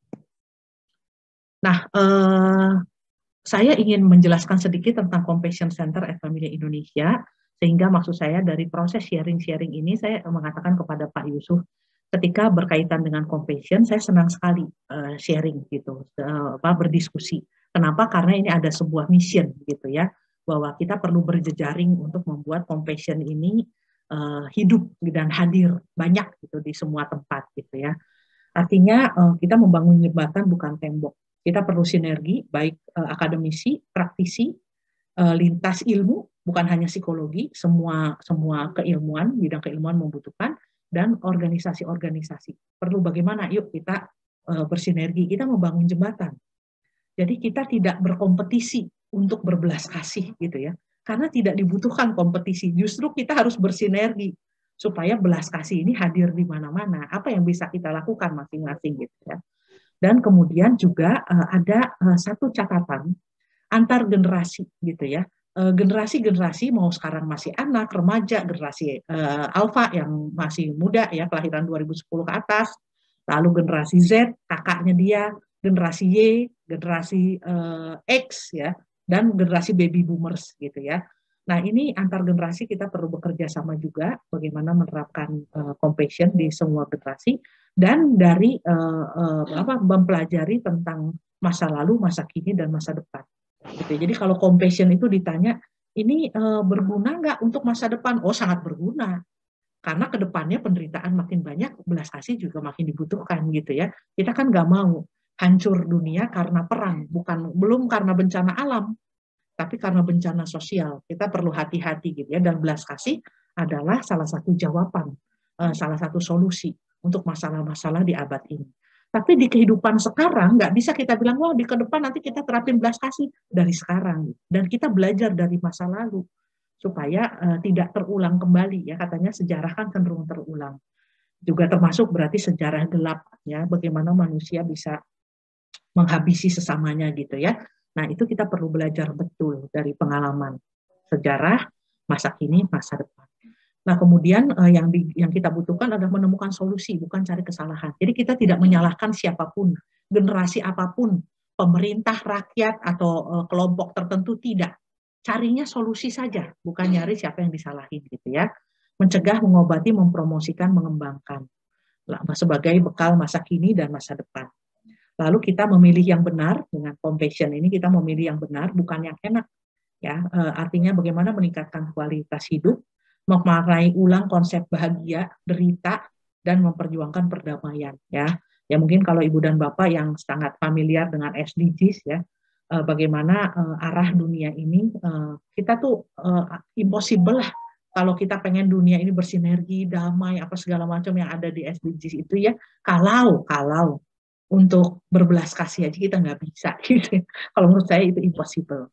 Nah, uh, saya ingin menjelaskan sedikit tentang Compassion Center at Familia Indonesia, sehingga maksud saya dari proses sharing-sharing ini, saya mengatakan kepada Pak Yusuf, ketika berkaitan dengan compassion, saya senang sekali uh, sharing gitu, uh, apa, berdiskusi. Kenapa? Karena ini ada sebuah mission gitu ya, bahwa kita perlu berjejaring untuk membuat compassion ini uh, hidup dan hadir banyak gitu di semua tempat gitu ya. Artinya uh, kita membangun jembatan bukan tembok. Kita perlu sinergi, baik uh, akademisi, praktisi, uh, lintas ilmu, bukan hanya psikologi, semua semua keilmuan, bidang keilmuan membutuhkan, dan organisasi-organisasi. Perlu bagaimana? Yuk kita uh, bersinergi, kita membangun jembatan. Jadi kita tidak berkompetisi untuk berbelas kasih gitu ya. Karena tidak dibutuhkan kompetisi, justru kita harus bersinergi supaya belas kasih ini hadir di mana-mana. Apa yang bisa kita lakukan masing-masing gitu ya. Dan kemudian juga uh, ada uh, satu catatan antar generasi gitu ya. Uh, generasi-generasi mau sekarang masih anak, remaja, generasi uh, alfa yang masih muda ya, kelahiran dua ribu sepuluh ke atas, lalu generasi Z, kakaknya dia, generasi Y, generasi uh, X ya, dan generasi baby boomers gitu ya. Nah, ini antar generasi kita perlu bekerja sama juga bagaimana menerapkan uh, compassion di semua generasi, dan dari uh, uh, apa, mempelajari tentang masa lalu, masa kini, dan masa depan. Gitu. Jadi kalau compassion itu ditanya, ini uh, berguna nggak untuk masa depan? Oh, sangat berguna. Karena kedepannya penderitaan makin banyak, belas kasih juga makin dibutuhkan gitu ya. Kita kan nggak mau hancur dunia karena perang, bukan belum karena bencana alam, tapi karena bencana sosial. Kita perlu hati-hati gitu ya. Dan belas kasih adalah salah satu jawaban, uh, salah satu solusi untuk masalah-masalah di abad ini. Tapi di kehidupan sekarang nggak bisa kita bilang, wah di ke depan nanti kita terapin belas kasih dari sekarang. Dan kita belajar dari masa lalu supaya uh, tidak terulang kembali ya, katanya sejarah kan cenderung terulang. Juga termasuk berarti sejarah gelap ya, bagaimana manusia bisa menghabisi sesamanya gitu ya. Nah, itu kita perlu belajar betul dari pengalaman sejarah, masa kini, masa depan. Nah, kemudian eh, yang di, yang kita butuhkan adalah menemukan solusi, bukan cari kesalahan. Jadi kita tidak menyalahkan siapapun, generasi apapun, pemerintah, rakyat, atau eh, kelompok tertentu, tidak. Carinya solusi saja, bukan nyari siapa yang disalahin gitu ya. Mencegah, mengobati, mempromosikan, mengembangkan. Sebagai bekal masa kini dan masa depan. Lalu kita memilih yang benar, dengan compassion ini kita memilih yang benar, bukan yang enak. Ya, eh, artinya bagaimana meningkatkan kualitas hidup, memaknai ulang konsep bahagia, derita, dan memperjuangkan perdamaian. Ya, ya mungkin kalau Ibu dan Bapak yang sangat familiar dengan S D Gs ya, eh, bagaimana eh, arah dunia ini, eh, kita tuh eh, impossible lah kalau kita pengen dunia ini bersinergi, damai, apa segala macam yang ada di S D Gs itu ya, kalau kalau untuk berbelas kasih aja kita nggak bisa. Gitu. Kalau menurut saya itu impossible.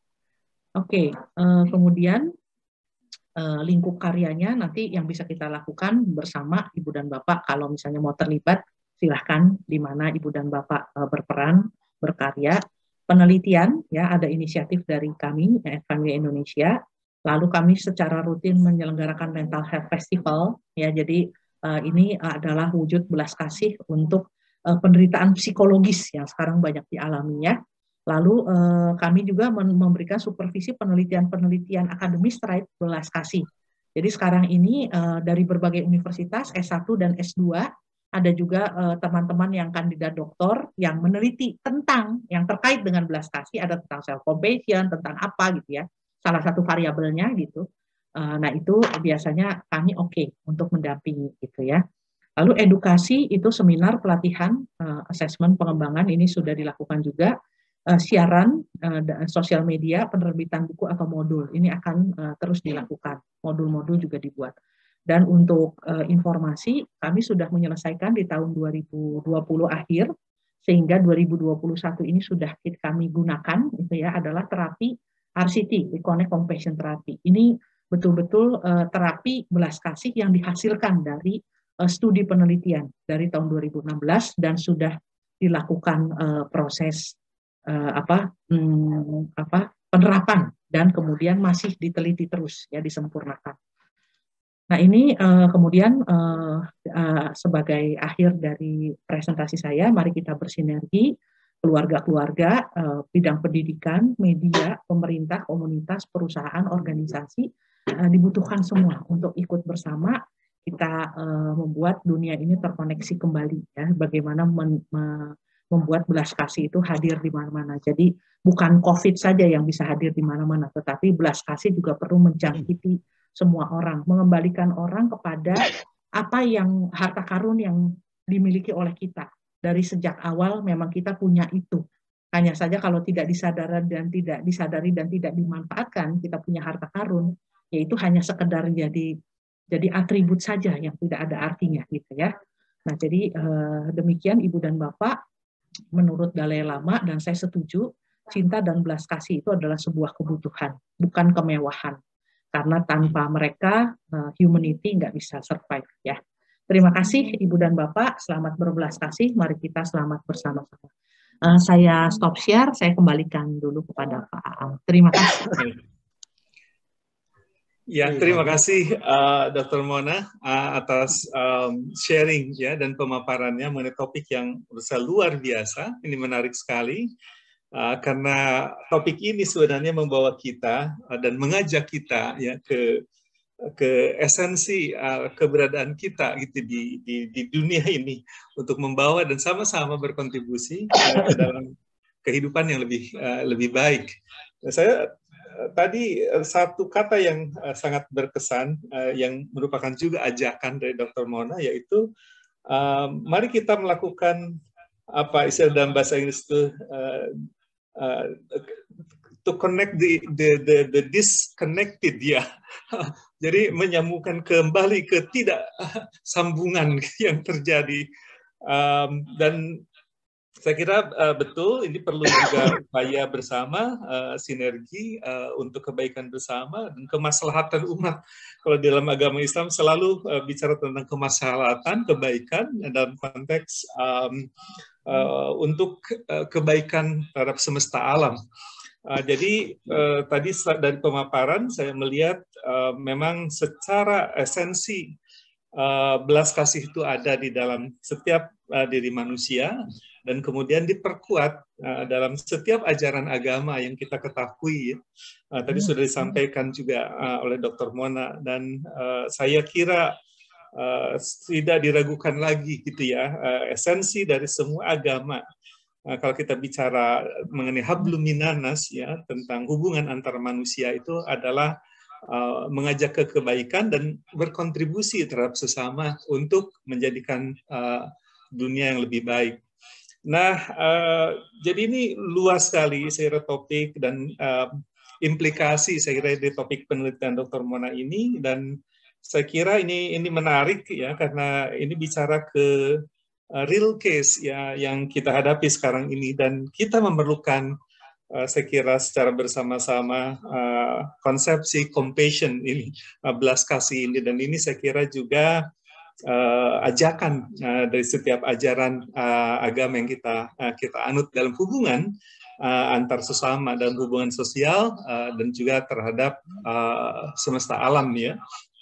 Oke, okay, uh, kemudian uh, lingkup karyanya nanti yang bisa kita lakukan bersama Ibu dan Bapak. Kalau misalnya mau terlibat, silahkan di mana Ibu dan Bapak uh, berperan, berkarya. Penelitian, ya ada inisiatif dari kami, Familia Indonesia. Lalu kami secara rutin menyelenggarakan Mental Health Festival. Ya, jadi uh, ini adalah wujud belas kasih untuk uh, penderitaan psikologis yang sekarang banyak dialaminya. Lalu eh, kami juga memberikan supervisi penelitian-penelitian akademis terkait belas kasih. Jadi sekarang ini eh, dari berbagai universitas S satu dan S dua ada juga eh, teman-teman yang kandidat doktor yang meneliti tentang yang terkait dengan belas kasih, ada tentang self compassion, tentang apa gitu ya. Salah satu variabelnya gitu. Eh, nah itu biasanya kami oke okay untuk mendampingi gitu ya. Lalu edukasi itu seminar pelatihan, eh, asesmen pengembangan ini sudah dilakukan juga. uh, siaran, uh, sosial media, penerbitan buku atau modul. Ini akan uh, terus dilakukan. Modul-modul juga dibuat. Dan untuk uh, informasi, kami sudah menyelesaikan di tahun dua ribu dua puluh akhir, sehingga dua ribu dua puluh satu ini sudah kami gunakan, itu ya, adalah terapi R C T, Reconnect Compassion Therapy. Ini betul-betul uh, terapi belas kasih yang dihasilkan dari uh, studi penelitian dari tahun dua ribu enam belas dan sudah dilakukan uh, proses uh, apa, hmm, apa penerapan dan kemudian masih diteliti terus, ya, disempurnakan. Nah, ini uh, kemudian uh, uh, sebagai akhir dari presentasi saya, mari kita bersinergi, keluarga-keluarga, uh, bidang pendidikan, media, pemerintah, komunitas, perusahaan, organisasi, uh, dibutuhkan semua untuk ikut bersama kita uh, membuat dunia ini terkoneksi kembali, ya, bagaimana men, me, membuat belas kasih itu hadir di mana-mana. Jadi bukan COVID saja yang bisa hadir di mana-mana, tetapi belas kasih juga perlu menjangkiti semua orang, mengembalikan orang kepada apa yang harta karun yang dimiliki oleh kita. Dari sejak awal memang kita punya itu. Hanya saja kalau tidak disadari dan tidak disadari dan tidak dimanfaatkan, kita punya harta karun, yaitu hanya sekedar jadi jadi atribut saja yang tidak ada artinya, gitu ya. Nah, jadi eh, demikian Ibu dan Bapak, menurut Dalai Lama, dan saya setuju, cinta dan belas kasih itu adalah sebuah kebutuhan, bukan kemewahan. Karena tanpa mereka, uh, humanity nggak bisa survive, ya. Terima kasih Ibu dan Bapak, selamat berbelas kasih, mari kita selamat bersama-sama. Uh, saya stop share, saya kembalikan dulu kepada Pak Aang. Terima kasih. Ya, terima kasih uh, Doktor Mona uh, atas um, sharing, ya, dan pemaparannya mengenai topik yang luar biasa. Ini menarik sekali. Uh, karena topik ini sebenarnya membawa kita uh, dan mengajak kita, ya, ke ke esensi uh, keberadaan kita gitu di, di di dunia ini untuk membawa dan sama-sama berkontribusi uh, ke dalam kehidupan yang lebih uh, lebih baik. Nah, saya uh, tadi uh, satu kata yang uh, sangat berkesan uh, yang merupakan juga ajakan dari Doktor Mona, yaitu uh, mari kita melakukan apa istilah dalam bahasa Inggris itu uh, Uh, to connect the the the, the disconnected, ya. Jadi menyambungkan kembali ke tidak sambungan yang terjadi, um, dan saya kira uh, betul ini perlu juga upaya bersama, uh, sinergi uh, untuk kebaikan bersama dan kemaslahatan umat. Kalau dalam agama Islam selalu uh, bicara tentang kemaslahatan, kebaikan dalam konteks um, Uh, untuk uh, kebaikan terhadap semesta alam. Uh, jadi uh, tadi dari pemaparan saya melihat uh, memang secara esensi uh, belas kasih itu ada di dalam setiap uh, diri manusia dan kemudian diperkuat uh, dalam setiap ajaran agama yang kita ketahui. Uh, tadi sudah disampaikan juga uh, oleh Doktor Mona, dan uh, saya kira Uh, tidak diragukan lagi, gitu ya, uh, esensi dari semua agama. Uh, kalau kita bicara mengenai hablum minanas, ya, tentang hubungan antar manusia, itu adalah uh, mengajak ke kebaikan dan berkontribusi terhadap sesama untuk menjadikan uh, dunia yang lebih baik. Nah, uh, jadi ini luas sekali saya kira topik dan uh, implikasi saya kira di topik penelitian Doktor Mona ini, dan saya kira ini ini menarik, ya, karena ini bicara ke uh, real case, ya, yang kita hadapi sekarang ini, dan kita memerlukan uh, saya kira secara bersama-sama uh, konsepsi compassion ini, uh, belas kasih ini, dan ini saya kira juga uh, ajakan uh, dari setiap ajaran uh, agama yang kita uh, kita anut dalam hubungan uh, antar sesama, dalam hubungan sosial uh, dan juga terhadap uh, semesta alam, ya.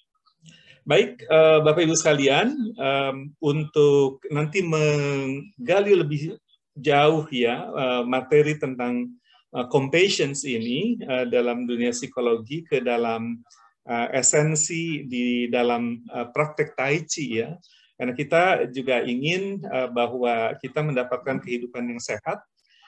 Baik, uh, Bapak Ibu sekalian, um, untuk nanti menggali lebih jauh, ya, uh, materi tentang uh, compassion ini uh, dalam dunia psikologi ke dalam uh, esensi di dalam uh, praktek Tai Chi, ya, karena kita juga ingin uh, bahwa kita mendapatkan kehidupan yang sehat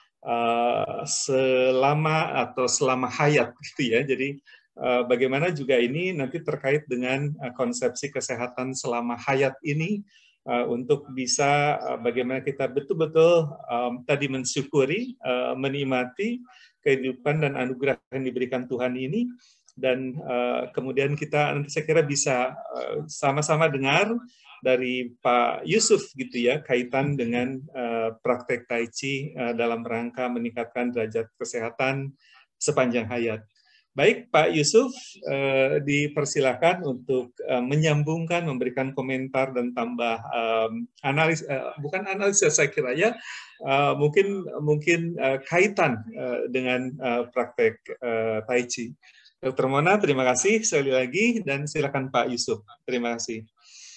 uh, selama atau selama hayat, gitu ya. Jadi Uh, bagaimana juga ini nanti terkait dengan uh, konsepsi kesehatan selama hayat ini, uh, untuk bisa uh, bagaimana kita betul-betul um, tadi mensyukuri, uh, menikmati kehidupan dan anugerah yang diberikan Tuhan ini, dan uh, kemudian kita nanti saya kira bisa uh, sama-sama dengar dari Pak Yusuf gitu ya, kaitan dengan uh, praktek Tai Chi uh, dalam rangka meningkatkan derajat kesehatan sepanjang hayat. Baik, Pak Yusuf, uh, dipersilakan untuk uh, menyambungkan, memberikan komentar dan tambah um, analis, uh, bukan analisis saya kira ya, uh, mungkin mungkin uh, kaitan uh, dengan uh, praktek uh, Tai Chi. Dokter Mona, terima kasih sekali lagi, dan silakan Pak Yusuf. Terima kasih.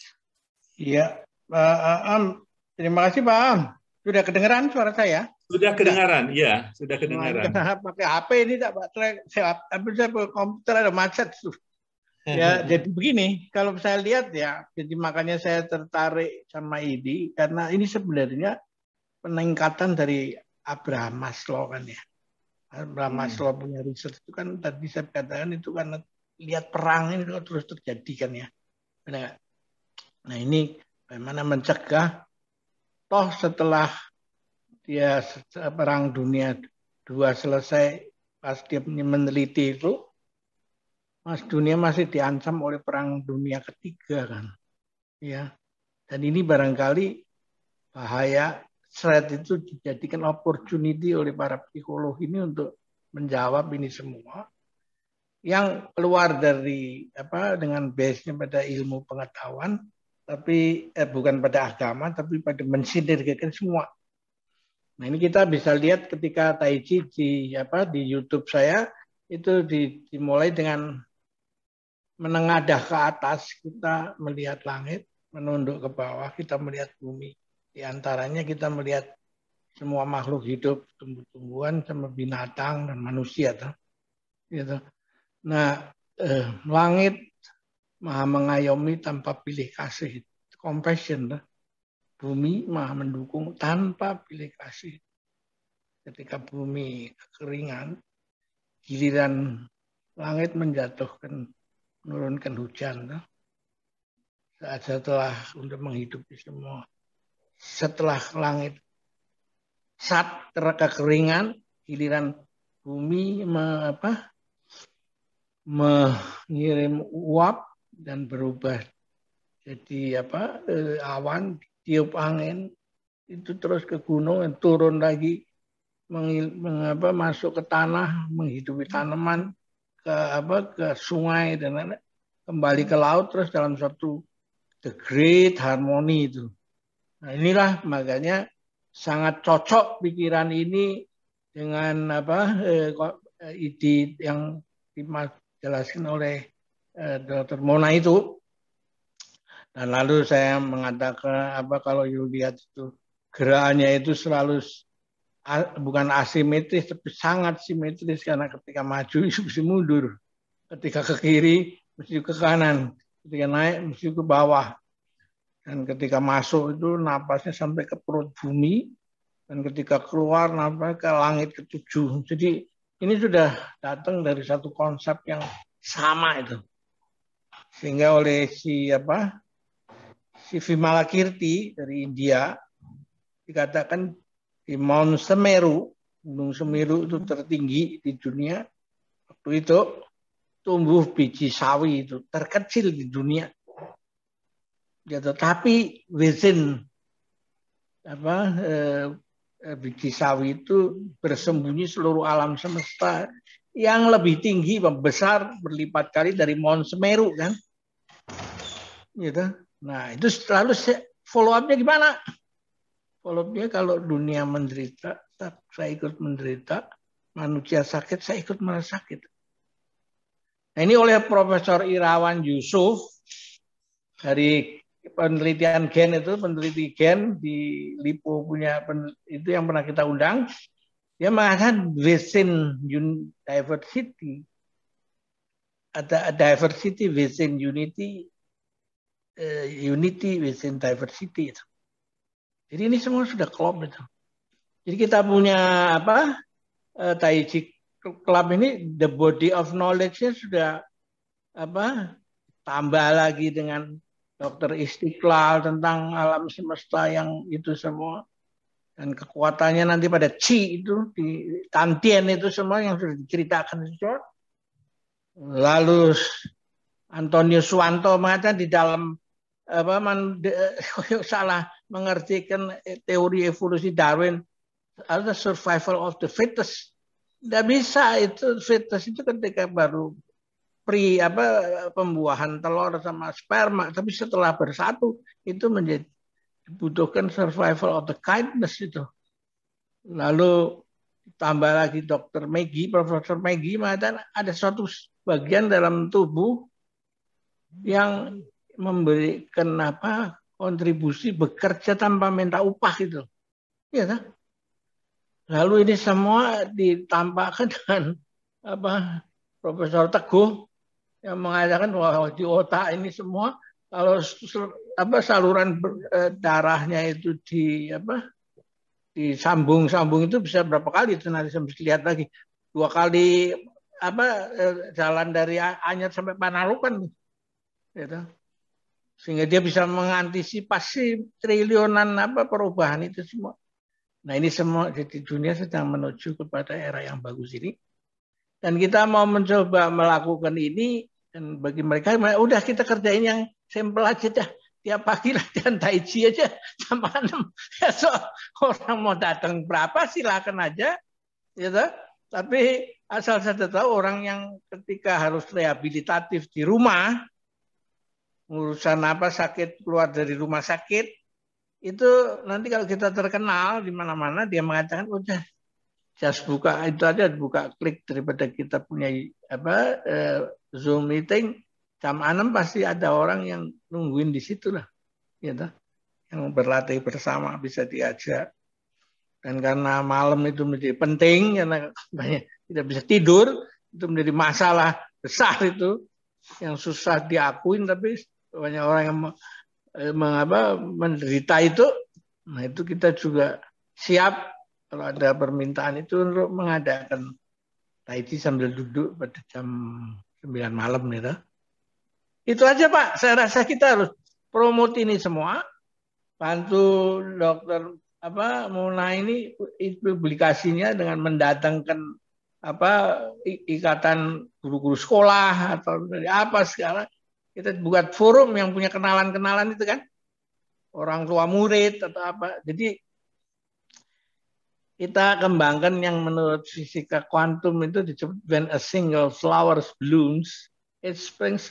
Iya, Pak Am. Terima kasih Pak Am. Sudah kedengaran suara saya? Sudah kedengaran, iya, sudah kedengaran. Nah, pakai H P ini tak Pak, saya tapi saya pakai komputer ada macet tuh. Ya, jadi begini, kalau saya lihat ya, jadi makanya saya tertarik sama ini karena ini sebenarnya peningkatan dari Abraham Maslow kan ya. Abraham Maslow hmm. punya riset itu kan tadi saya katakan itu karena lihat perang ini terus terjadi kan ya. Benar. Nah ini bagaimana mencegah, toh setelah dia perang dunia dua selesai, pas dia meneliti itu, mas dunia masih diancam oleh perang dunia ketiga kan, ya. Dan ini barangkali bahaya, threat itu dijadikan opportunity oleh para psikolog ini untuk menjawab ini semua, yang keluar dari apa dengan base-nya pada ilmu pengetahuan. Tapi eh, bukan pada agama, tapi pada mensinergikan semua. Nah ini kita bisa lihat ketika Tai Chi di apa di YouTube saya itu di, dimulai dengan menengadah ke atas, kita melihat langit, menunduk ke bawah, kita melihat bumi. Di antaranya kita melihat semua makhluk hidup, tumbuh-tumbuhan, sama binatang dan manusia, tuh. Gitu. Nah eh, langit Maha mengayomi tanpa pilih kasih, compassion. Bumi maha mendukung tanpa pilih kasih. Ketika bumi kekeringan, giliran langit menjatuhkan, menurunkan hujan. Saat setelah untuk menghidupi semua. Setelah langit saat kekeringan, giliran bumi me, apa, mengirim uap dan berubah jadi apa eh, awan, tiup angin itu terus ke gunung dan turun lagi mengil, mengapa masuk ke tanah, menghidupi tanaman, ke apa ke sungai dan lain-lain, kembali ke laut terus dalam suatu the great harmony itu. Nah inilah makanya sangat cocok pikiran ini dengan apa eh, ide yang dijelaskan oleh eh, Dokter Mona itu. Dan lalu saya mengatakan apa kalau you lihat itu gerakannya itu selalu bukan asimetris tapi sangat simetris, karena ketika maju itu mesti mundur, ketika ke kiri mesti ke kanan, ketika naik mesti ke bawah, dan ketika masuk itu napasnya sampai ke perut bumi, dan ketika keluar napas ke langit ketujuh. Jadi ini sudah datang dari satu konsep yang sama itu, sehingga oleh si apa si Vimalakirti dari India dikatakan di Mount Semeru, Gunung Semeru itu tertinggi di dunia. Waktu itu tumbuh biji sawi itu terkecil di dunia. Ya, tetapi within apa eh, biji sawi itu bersembunyi seluruh alam semesta yang lebih tinggi, besar berlipat kali dari Mount Semeru kan. Gitu. Nah, itu selalu follow up-nya gimana? Follow up-nya kalau dunia menderita, saya ikut menderita, manusia sakit, saya ikut merasa sakit. Nah, ini oleh Profesor Irawan Yusuf dari penelitian gen itu, peneliti gen di Lipo punya itu yang pernah kita undang, dia mengatakan within diversity, ada diversity within unity, Uh, unity within diversity itu. Jadi ini semua sudah klop itu. Jadi kita punya apa uh, Tai Chi Club ini, the body of knowledge-nya sudah apa tambah lagi dengan dokter Istiqlal tentang alam semesta yang itu semua. Dan kekuatannya nanti pada Qi itu, di Tantien itu semua yang sudah diceritakan itu. Lalu Antonio Suwanto mengatakan di dalam apa man, de, salah mengertikan teori evolusi Darwin ada survival of the fittest. Tidak bisa itu fittest itu ketika baru pri apa pembuahan telur sama sperma, tapi setelah bersatu itu menjadi dibutuhkan survival of the kindness itu. Lalu tambah lagi dokter Maggie, Profesor Maggie mengatakan ada suatu bagian dalam tubuh yang memberikan apa kontribusi bekerja tanpa minta upah itu, ya kan? Lalu ini semua ditampakkan dengan apa Profesor Teguh yang mengatakan bahwa di otak ini semua kalau apa saluran darahnya itu di apa disambung-sambung itu bisa berapa kali itu nanti saya mesti lihat lagi dua kali apa jalan dari Anyer sampai Panarukan gitu. Sehingga dia bisa mengantisipasi triliunan apa perubahan itu semua. Nah ini semua jadi dunia sedang menuju kepada era yang bagus ini. Dan kita mau mencoba melakukan ini, dan bagi mereka, udah kita kerjain yang sampel aja dah. Tiap pagi latihan tai chi aja, jam enam. So, orang mau datang berapa silakan aja. Gitu. Tapi asal saya tahu orang yang ketika harus rehabilitatif di rumah, urusan apa sakit keluar dari rumah sakit, itu nanti kalau kita terkenal di mana-mana, dia mengatakan, udah, just buka itu aja, buka klik daripada kita punya apa eh, Zoom meeting jam enam pasti ada orang yang nungguin di situ lah, gitu, yang berlatih bersama bisa diajak. Dan karena malam itu menjadi penting karena banyak tidak bisa tidur, itu menjadi masalah besar itu yang susah diakuin, tapi banyak orang yang mengapa menderita itu. Nah itu kita juga siap kalau ada permintaan itu untuk mengadakan tai chi sambil duduk pada jam sembilan malam gitu. Itu aja Pak, saya rasa kita harus promote ini semua, bantu dokter apa Muna ini publikasinya dengan mendatangkan apa ikatan guru-guru sekolah atau dari apa segala, kita buat forum yang punya kenalan-kenalan itu kan, orang tua murid atau apa. Jadi kita kembangkan yang menurut fisika kuantum itu disebut when a single flower blooms, it springs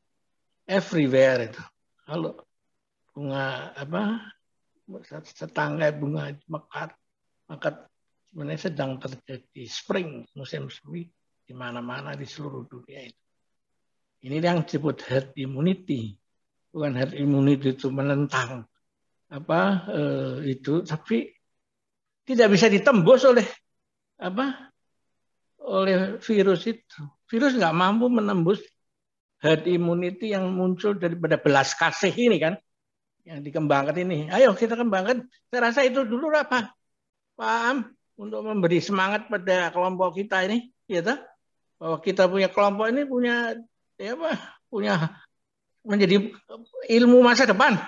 everywhere itu. Kalau bunga apa setangkai bunga mekar, maka sebenarnya sedang terjadi spring, musim semi di mana-mana di seluruh dunia itu. Ini yang disebut herd immunity. Bukan herd immunity itu menentang apa eh, itu, tapi tidak bisa ditembus oleh apa oleh virus itu. Virus nggak mampu menembus herd immunity yang muncul daripada belas kasih ini kan, yang dikembangkan ini. Ayo kita kembangkan. Saya rasa itu dulu apa, Pak Am, untuk memberi semangat pada kelompok kita ini, ya tak? Bahwa kita punya kelompok ini punya ya apa, punya menjadi ilmu masa depan,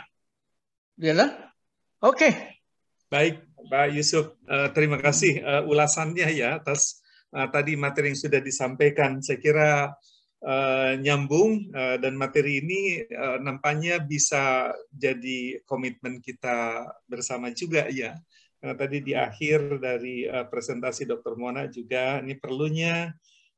ya tak? Oke. Baik, Pak Yusuf, uh, terima kasih uh, ulasannya ya atas uh, tadi materi yang sudah disampaikan. Saya kira uh, nyambung uh, dan materi ini uh, nampaknya bisa jadi komitmen kita bersama juga ya. Karena tadi di akhir dari uh, presentasi Doktor Mona juga ini perlunya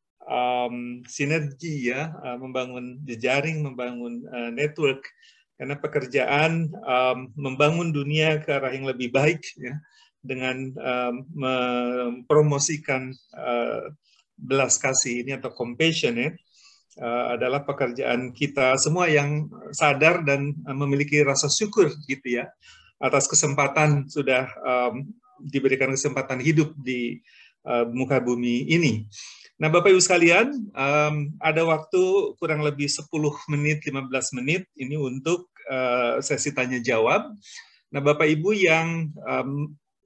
um, sinergi ya, uh, membangun jejaring, membangun uh, network. Karena pekerjaan um, membangun dunia ke arah yang lebih baik ya, dengan um, mempromosikan uh, belas kasih ini atau compassion ya, uh, adalah pekerjaan kita semua yang sadar dan uh, memiliki rasa syukur gitu ya atas kesempatan sudah um, diberikan kesempatan hidup di uh, muka bumi ini. Nah, Bapak Ibu sekalian, um, ada waktu kurang lebih sepuluh menit, lima belas menit ini untuk uh, sesi tanya jawab. Nah, Bapak Ibu yang um,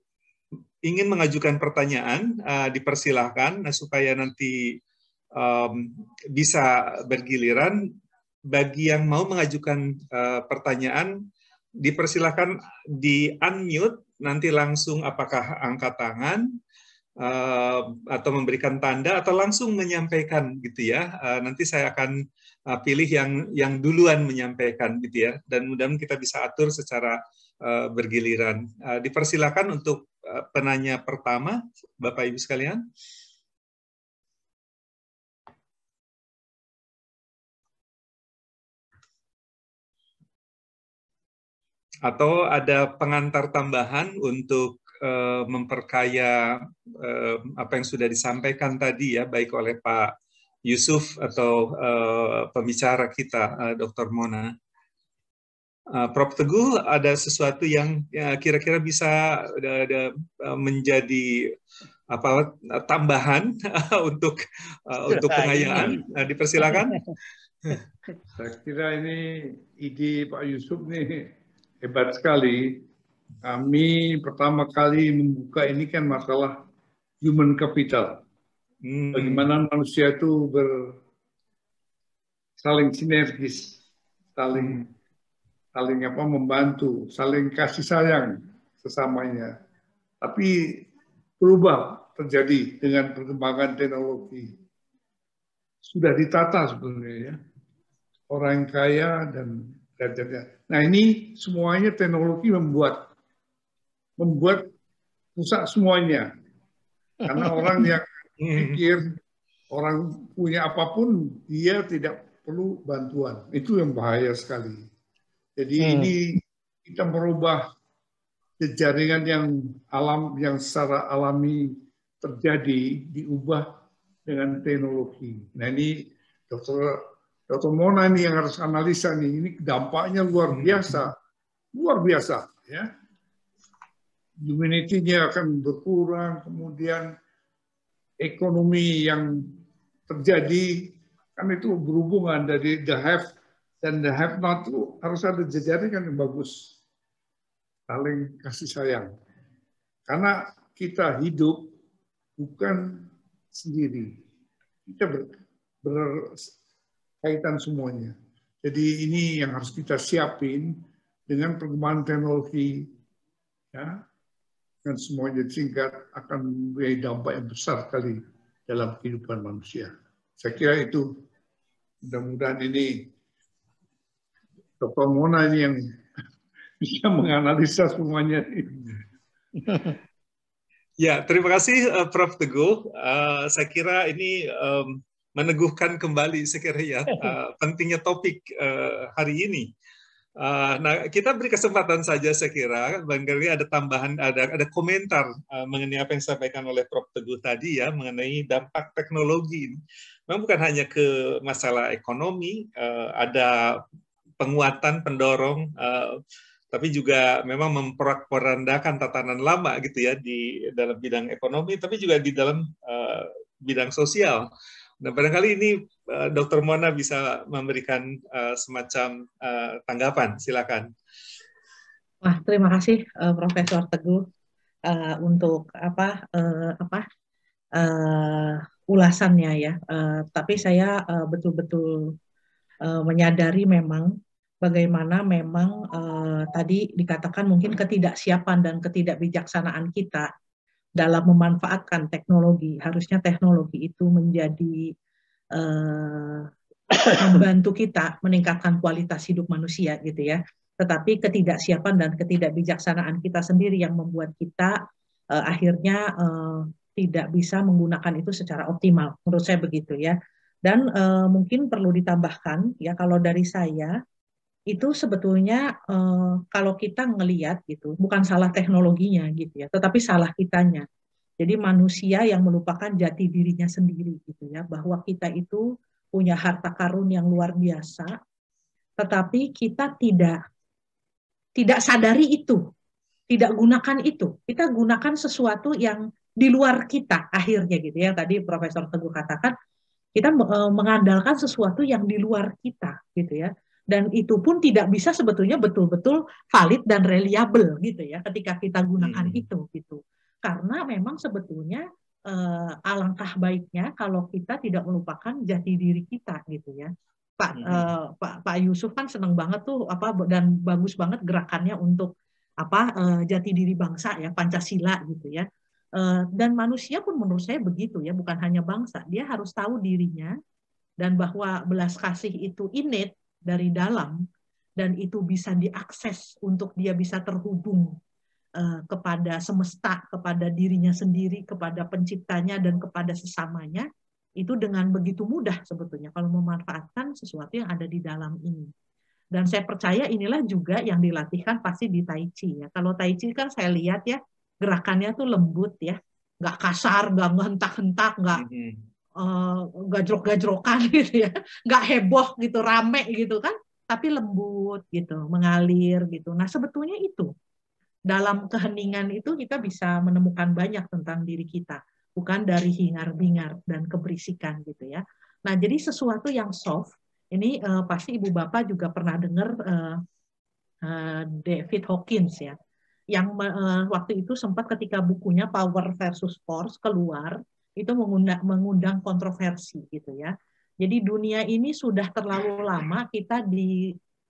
ingin mengajukan pertanyaan, uh, dipersilahkan, nah, supaya nanti um, bisa bergiliran. bagi yang mau mengajukan uh, pertanyaan, dipersilakan di unmute, nanti langsung apakah angkat tangan, Uh, atau memberikan tanda atau langsung menyampaikan gitu ya. Uh, nanti saya akan uh, pilih yang yang duluan menyampaikan gitu ya. Dan mudah-mudahan kita bisa atur secara uh, bergiliran. Uh, dipersilakan untuk uh, penanya pertama, Bapak Ibu sekalian. Atau ada pengantar tambahan untuk Uh, memperkaya uh, apa yang sudah disampaikan tadi ya, baik oleh Pak Yusuf atau uh, pembicara kita, uh, Doktor Mona. Uh, Prof Teguh, ada sesuatu yang kira-kira ya, bisa ada, ada, uh, menjadi apa tambahan untuk uh, untuk pengayaan? Uh, dipersilakan. Saya kira ini ide Pak Yusuf nih hebat sekali. Kami pertama kali membuka ini kan masalah human capital. Hmm. Bagaimana manusia itu ber, saling sinergis, saling hmm. saling apa membantu, saling kasih sayang sesamanya. Tapi berubah terjadi dengan perkembangan teknologi. Sudah ditata sebenarnya ya. Orang kaya dan derajatnya. Nah ini semuanya teknologi membuat membuat rusak semuanya. Karena orang yang pikir orang punya apapun, dia tidak perlu bantuan. Itu yang bahaya sekali. Jadi hmm. ini kita merubah jaringan yang alam yang secara alami terjadi diubah dengan teknologi. Nah ini dokter dokter Mona ini yang harus analisa nih. Ini dampaknya luar biasa, luar biasa ya. Humanity-nya akan berkurang, kemudian ekonomi yang terjadi kan itu berhubungan dari the have dan the have not itu harus ada jejaringan yang bagus, saling kasih sayang. Karena kita hidup bukan sendiri, kita ber, berkaitan semuanya. Jadi ini yang harus kita siapin dengan perkembangan teknologi, ya. Dan semuanya singkat akan memberi dampak yang besar sekali dalam kehidupan manusia. Saya kira itu, mudah-mudahan ini Doktor Mona ini yang bisa menganalisa semuanya. Ya, terima kasih uh, Prof Teguh. Uh, saya kira ini um, meneguhkan kembali saya kira ya uh, pentingnya topik uh, hari ini. Uh, nah, kita beri kesempatan saja saya kira, barangkali ada tambahan, ada ada komentar uh, mengenai apa yang disampaikan oleh Prof Teguh tadi ya, mengenai dampak teknologi. Memang bukan hanya ke masalah ekonomi, uh, ada penguatan, pendorong, uh, tapi juga memang memperandakan tatanan lama gitu ya di dalam bidang ekonomi, tapi juga di dalam uh, bidang sosial. Nah, barangkali ini uh, Dokter Mona bisa memberikan uh, semacam uh, tanggapan. Silakan. Wah, terima kasih uh, Profesor Teguh uh, untuk apa uh, apa uh, ulasannya ya. Uh, tapi saya betul-betul uh, uh, menyadari memang bagaimana memang uh, tadi dikatakan mungkin ketidaksiapan dan ketidakbijaksanaan kita dalam memanfaatkan teknologi. Harusnya teknologi itu menjadi uh, membantu kita meningkatkan kualitas hidup manusia gitu ya. Tetapi ketidaksiapan dan ketidakbijaksanaan kita sendiri yang membuat kita uh, akhirnya uh, tidak bisa menggunakan itu secara optimal. Menurut saya begitu ya. Dan uh, mungkin perlu ditambahkan ya, kalau dari saya itu sebetulnya eh, kalau kita ngelihat gitu, bukan salah teknologinya gitu ya, tetapi salah kitanya. Jadi manusia yang melupakan jati dirinya sendiri gitu ya, bahwa kita itu punya harta karun yang luar biasa, tetapi kita tidak tidak sadari itu, tidak gunakan itu. Kita gunakan sesuatu yang di luar kita akhirnya gitu ya. Tadi Profesor Teguh katakan kita eh, mengandalkan sesuatu yang di luar kita gitu ya. Dan itu pun tidak bisa sebetulnya betul-betul valid dan reliable gitu ya ketika kita gunakan hmm. itu gitu. Karena memang sebetulnya eh, alangkah baiknya kalau kita tidak melupakan jati diri kita gitu ya. Pak hmm. uh, Pak Pak Yusuf kan senang banget tuh apa dan bagus banget gerakannya untuk apa uh, jati diri bangsa ya, Pancasila gitu ya. Uh, dan manusia pun menurut saya begitu ya, bukan hanya bangsa, dia harus tahu dirinya dan bahwa belas kasih itu innate dari dalam dan itu bisa diakses untuk dia bisa terhubung uh, kepada semesta, kepada dirinya sendiri, kepada penciptanya dan kepada sesamanya. Itu dengan begitu mudah sebetulnya kalau memanfaatkan sesuatu yang ada di dalam ini. Dan saya percaya inilah juga yang dilatihkan pasti di Tai Chi ya. Kalau Tai Chi kan saya lihat ya gerakannya tuh lembut ya, nggak kasar, nggak hentak-hentak, nggak uh, gajrok-gajrokan gitu ya, nggak heboh gitu, rame gitu kan, tapi lembut gitu, mengalir gitu. Nah sebetulnya itu dalam keheningan itu kita bisa menemukan banyak tentang diri kita. Bukan dari hingar-bingar dan keberisikan gitu ya. Nah, jadi sesuatu yang soft, ini uh, pasti Ibu Bapak juga pernah dengar uh, uh, David Hawkins ya, yang uh, waktu itu sempat ketika bukunya Power versus Force keluar, itu mengundang, mengundang kontroversi gitu ya. Jadi dunia ini sudah terlalu lama kita di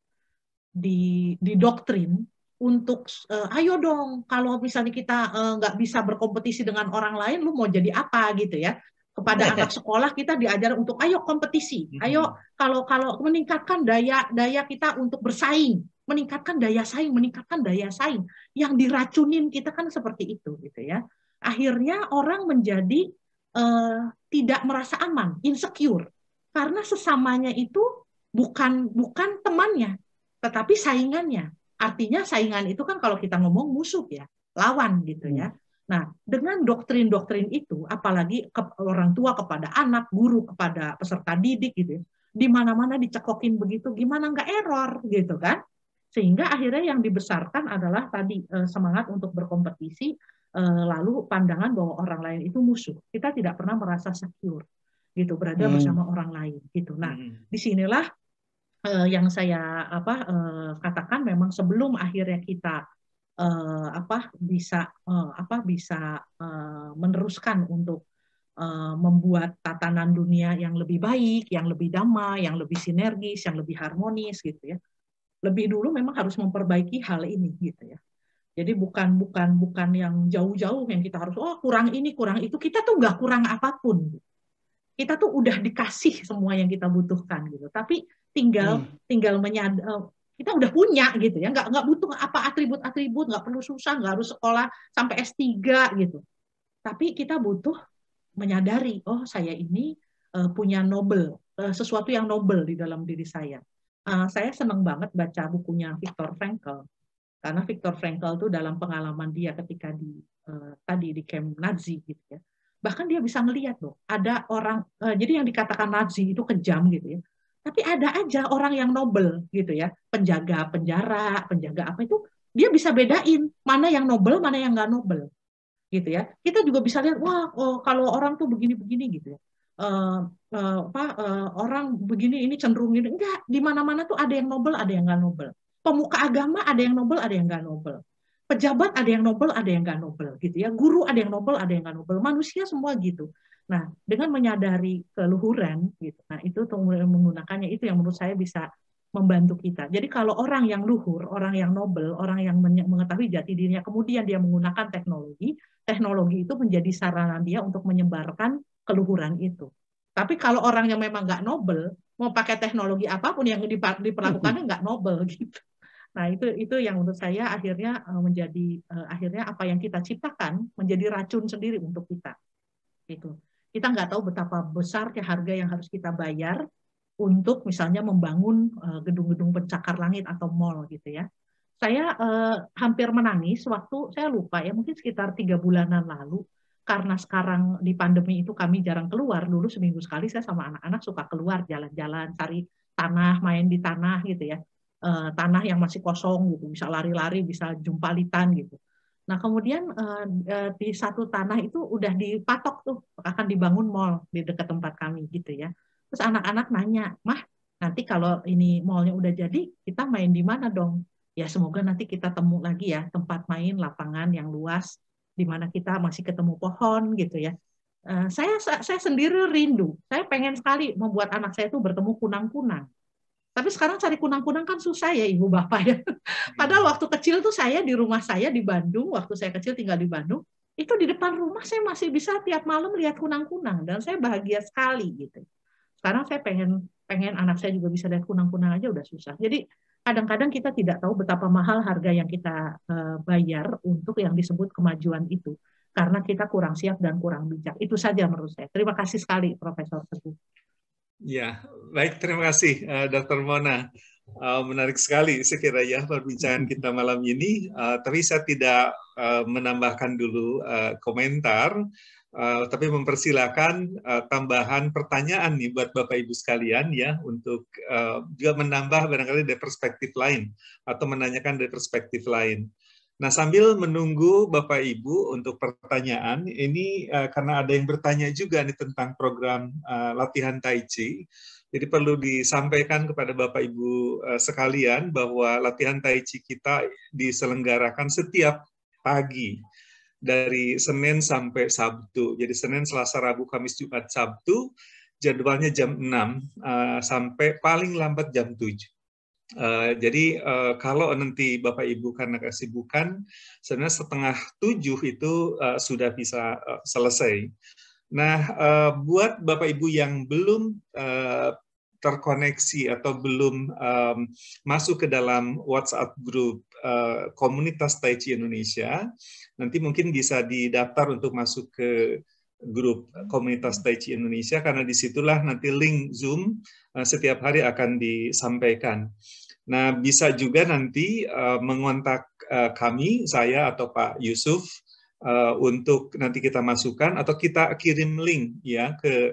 di didoktrin untuk uh, ayo dong kalau misalnya kita nggak uh, bisa berkompetisi dengan orang lain, lu mau jadi apa gitu ya. Kepada anak sekolah kita diajar untuk ayo kompetisi, ayo kalau kalau meningkatkan daya daya kita untuk bersaing, meningkatkan daya saing, meningkatkan daya saing. Yang diracunin kita kan seperti itu gitu ya. Akhirnya orang menjadi uh, tidak merasa aman, insecure karena sesamanya itu bukan bukan temannya, tetapi saingannya. Artinya saingan itu kan kalau kita ngomong musuh ya, lawan gitu ya. Nah, dengan doktrin-doktrin itu, apalagi ke orang tua kepada anak, guru kepada peserta didik gitu ya, di mana-mana dicekokin begitu, gimana nggak error gitu kan? Sehingga akhirnya yang dibesarkan adalah tadi eh, semangat untuk berkompetisi, eh, lalu pandangan bahwa orang lain itu musuh. Kita tidak pernah merasa secure gitu, berada hmm. bersama orang lain gitu. Nah, hmm. disinilah Uh, yang saya apa uh, katakan memang sebelum akhirnya kita uh, apa bisa uh, apa bisa uh, meneruskan untuk uh, membuat tatanan dunia yang lebih baik, yang lebih damai, yang lebih sinergis, yang lebih harmonis gitu ya. Lebih dulu memang harus memperbaiki hal ini gitu ya. Jadi bukan bukan bukan yang jauh-jauh yang kita harus oh kurang ini kurang itu, kita tuh nggak kurang apapun. Kita tuh udah dikasih semua yang kita butuhkan gitu. Tapi tinggal hmm. tinggal menyad kita udah punya gitu ya, nggak nggak butuh apa atribut-atribut, nggak perlu susah, nggak harus sekolah sampai S tiga gitu. Tapi kita butuh menyadari, oh saya ini uh, punya noble, uh, sesuatu yang noble di dalam diri saya. Uh, saya senang banget baca bukunya Viktor Frankl, karena Viktor Frankl tuh dalam pengalaman dia ketika di uh, tadi di camp Nazi gitu ya. Bahkan dia bisa melihat loh, ada orang, uh, jadi yang dikatakan Nazi itu kejam gitu ya. Tapi ada aja orang yang noble gitu ya, penjaga penjara, penjaga apa itu, dia bisa bedain mana yang noble, mana yang nggak noble, gitu ya. Kita juga bisa lihat, wah oh, kalau orang tuh begini-begini gitu ya, uh, uh, apa uh, orang begini ini cenderung ini, enggak, di mana-mana tuh ada yang noble, ada yang nggak noble. Pemuka agama ada yang noble, ada yang nggak noble. Pejabat ada yang noble, ada yang nggak noble, gitu ya. Guru ada yang noble, ada yang nggak noble. Manusia semua gitu. Nah, dengan menyadari keluhuran, gitu, nah itu menggunakannya itu yang menurut saya bisa membantu kita. Jadi kalau orang yang luhur, orang yang noble, orang yang mengetahui jati dirinya, kemudian dia menggunakan teknologi, teknologi itu menjadi sarana dia untuk menyebarkan keluhuran itu. Tapi kalau orang yang memang nggak noble, mau pakai teknologi apapun yang diperlakukannya nggak noble gitu. Nah itu itu yang menurut saya akhirnya menjadi akhirnya apa yang kita ciptakan menjadi racun sendiri untuk kita. Itu. Kita nggak tahu betapa besar harga yang harus kita bayar untuk misalnya membangun gedung-gedung pencakar langit atau mall gitu ya. Saya eh, hampir menangis waktu saya lupa ya mungkin sekitar tiga bulanan lalu karena sekarang di pandemi itu kami jarang keluar. Dulu seminggu sekali saya sama anak-anak suka keluar jalan-jalan cari tanah, main di tanah gitu ya. Eh, tanah yang masih kosong gitu, bisa lari-lari, bisa jumpalitan gitu. Nah kemudian uh, uh, di satu tanah itu udah dipatok tuh akan dibangun mall di dekat tempat kami gitu ya. Terus anak-anak nanya, mah nanti kalau ini mallnya udah jadi kita main di mana dong? Ya semoga nanti kita temu lagi ya tempat main lapangan yang luas di mana kita masih ketemu pohon gitu ya. Uh, saya saya sendiri rindu. Saya pengen sekali membuat anak saya itu bertemu kunang-kunang. Tapi sekarang cari kunang-kunang kan susah ya Ibu Bapak ya. Padahal waktu kecil tuh saya di rumah saya di Bandung, waktu saya kecil tinggal di Bandung, itu di depan rumah saya masih bisa tiap malam lihat kunang-kunang dan saya bahagia sekali gitu. Sekarang saya pengen pengen anak saya juga bisa lihat kunang-kunang aja udah susah. Jadi kadang-kadang kita tidak tahu betapa mahal harga yang kita uh, bayar untuk yang disebut kemajuan itu. Karena kita kurang siap dan kurang bijak. Itu saja menurut saya. Terima kasih sekali, Profesor Teguh. Ya, baik. Terima kasih, uh, Dokter Mona. Uh, menarik sekali sekira ya perbincangan kita malam ini. Uh, tapi saya tidak uh, menambahkan dulu uh, komentar, uh, tapi mempersilakan uh, tambahan pertanyaan nih buat Bapak Ibu sekalian ya, untuk uh, juga menambah barangkali dari perspektif lain atau menanyakan dari perspektif lain. Nah, sambil menunggu Bapak Ibu untuk pertanyaan, ini uh, karena ada yang bertanya juga nih tentang program uh, latihan Tai Chi, jadi perlu disampaikan kepada Bapak Ibu uh, sekalian bahwa latihan Tai Chi kita diselenggarakan setiap pagi, dari Senin sampai Sabtu. Jadi Senin, Selasa, Rabu, Kamis, Jumat, Sabtu, jadwalnya jam enam uh, sampai paling lambat jam tujuh. Uh, jadi uh, kalau nanti Bapak Ibu karena kesibukan, sebenarnya setengah tujuh itu uh, sudah bisa uh, selesai. Nah, uh, buat Bapak Ibu yang belum uh, terkoneksi atau belum um, masuk ke dalam WhatsApp grup uh, komunitas Tai Chi Indonesia, nanti mungkin bisa didaftar untuk masuk ke grup komunitas Tai Chi Indonesia, karena disitulah nanti link Zoom uh, setiap hari akan disampaikan. Nah, bisa juga nanti uh, mengontak uh, kami, saya atau Pak Yusuf, uh, untuk nanti kita masukkan atau kita kirim link ya ke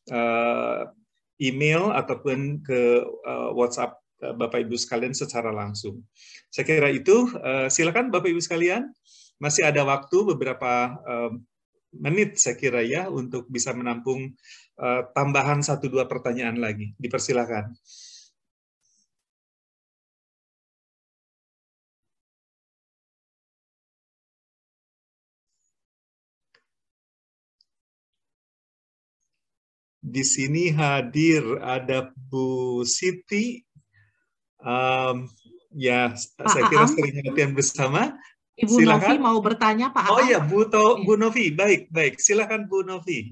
uh, email ataupun ke uh, WhatsApp uh, Bapak Ibu sekalian secara langsung. Saya kira itu. Uh, silakan Bapak Ibu sekalian, masih ada waktu beberapa uh, menit saya kira ya untuk bisa menampung uh, tambahan satu dua pertanyaan lagi. Dipersilakan. Di sini hadir ada Bu Siti, um, ya Pak saya kira Aam, sering latihan bersama. Ibu Silakan. Novi mau bertanya, Pak Aam. Oh ya, Bu, To, Bu Novi, baik, baik. Silakan Bu Novi.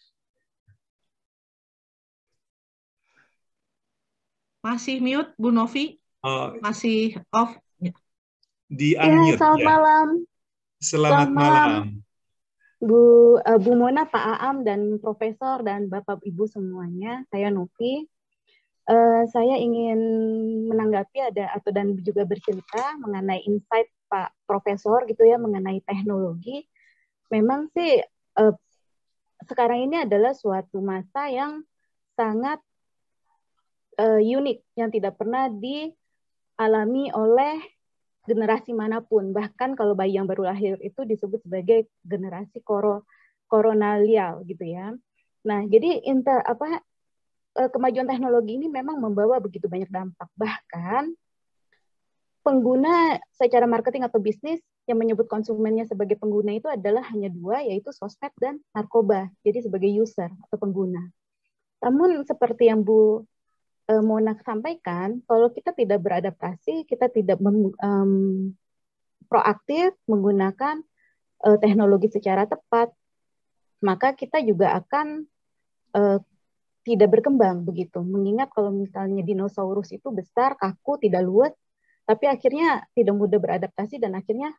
Masih mute, Bu Novi? Oh, masih off? Di unmute. Ya, selamat ya. malam. Selamat, Selamat malam. malam. Bu uh, Bu Mona, Pak Aam, dan Profesor, dan Bapak Ibu semuanya, saya Novi. Uh, saya ingin menanggapi ada atau dan juga bercerita mengenai insight Pak Profesor gitu ya mengenai teknologi. Memang sih uh, sekarang ini adalah suatu masa yang sangat uh, unik yang tidak pernah dialami oleh generasi manapun. Bahkan kalau bayi yang baru lahir itu disebut sebagai generasi koro, koronalial gitu ya. Nah, jadi inter apa kemajuan teknologi ini memang membawa begitu banyak dampak. Bahkan pengguna secara marketing atau bisnis yang menyebut konsumennya sebagai pengguna itu adalah hanya dua, yaitu sosmed dan narkoba. Jadi sebagai user atau pengguna. Namun seperti yang Bu Mona sampaikan, kalau kita tidak beradaptasi, kita tidak mem, um, proaktif menggunakan uh, teknologi secara tepat, maka kita juga akan uh, tidak berkembang begitu. Mengingat kalau misalnya dinosaurus itu besar, kaku, tidak luas, tapi akhirnya tidak mudah beradaptasi dan akhirnya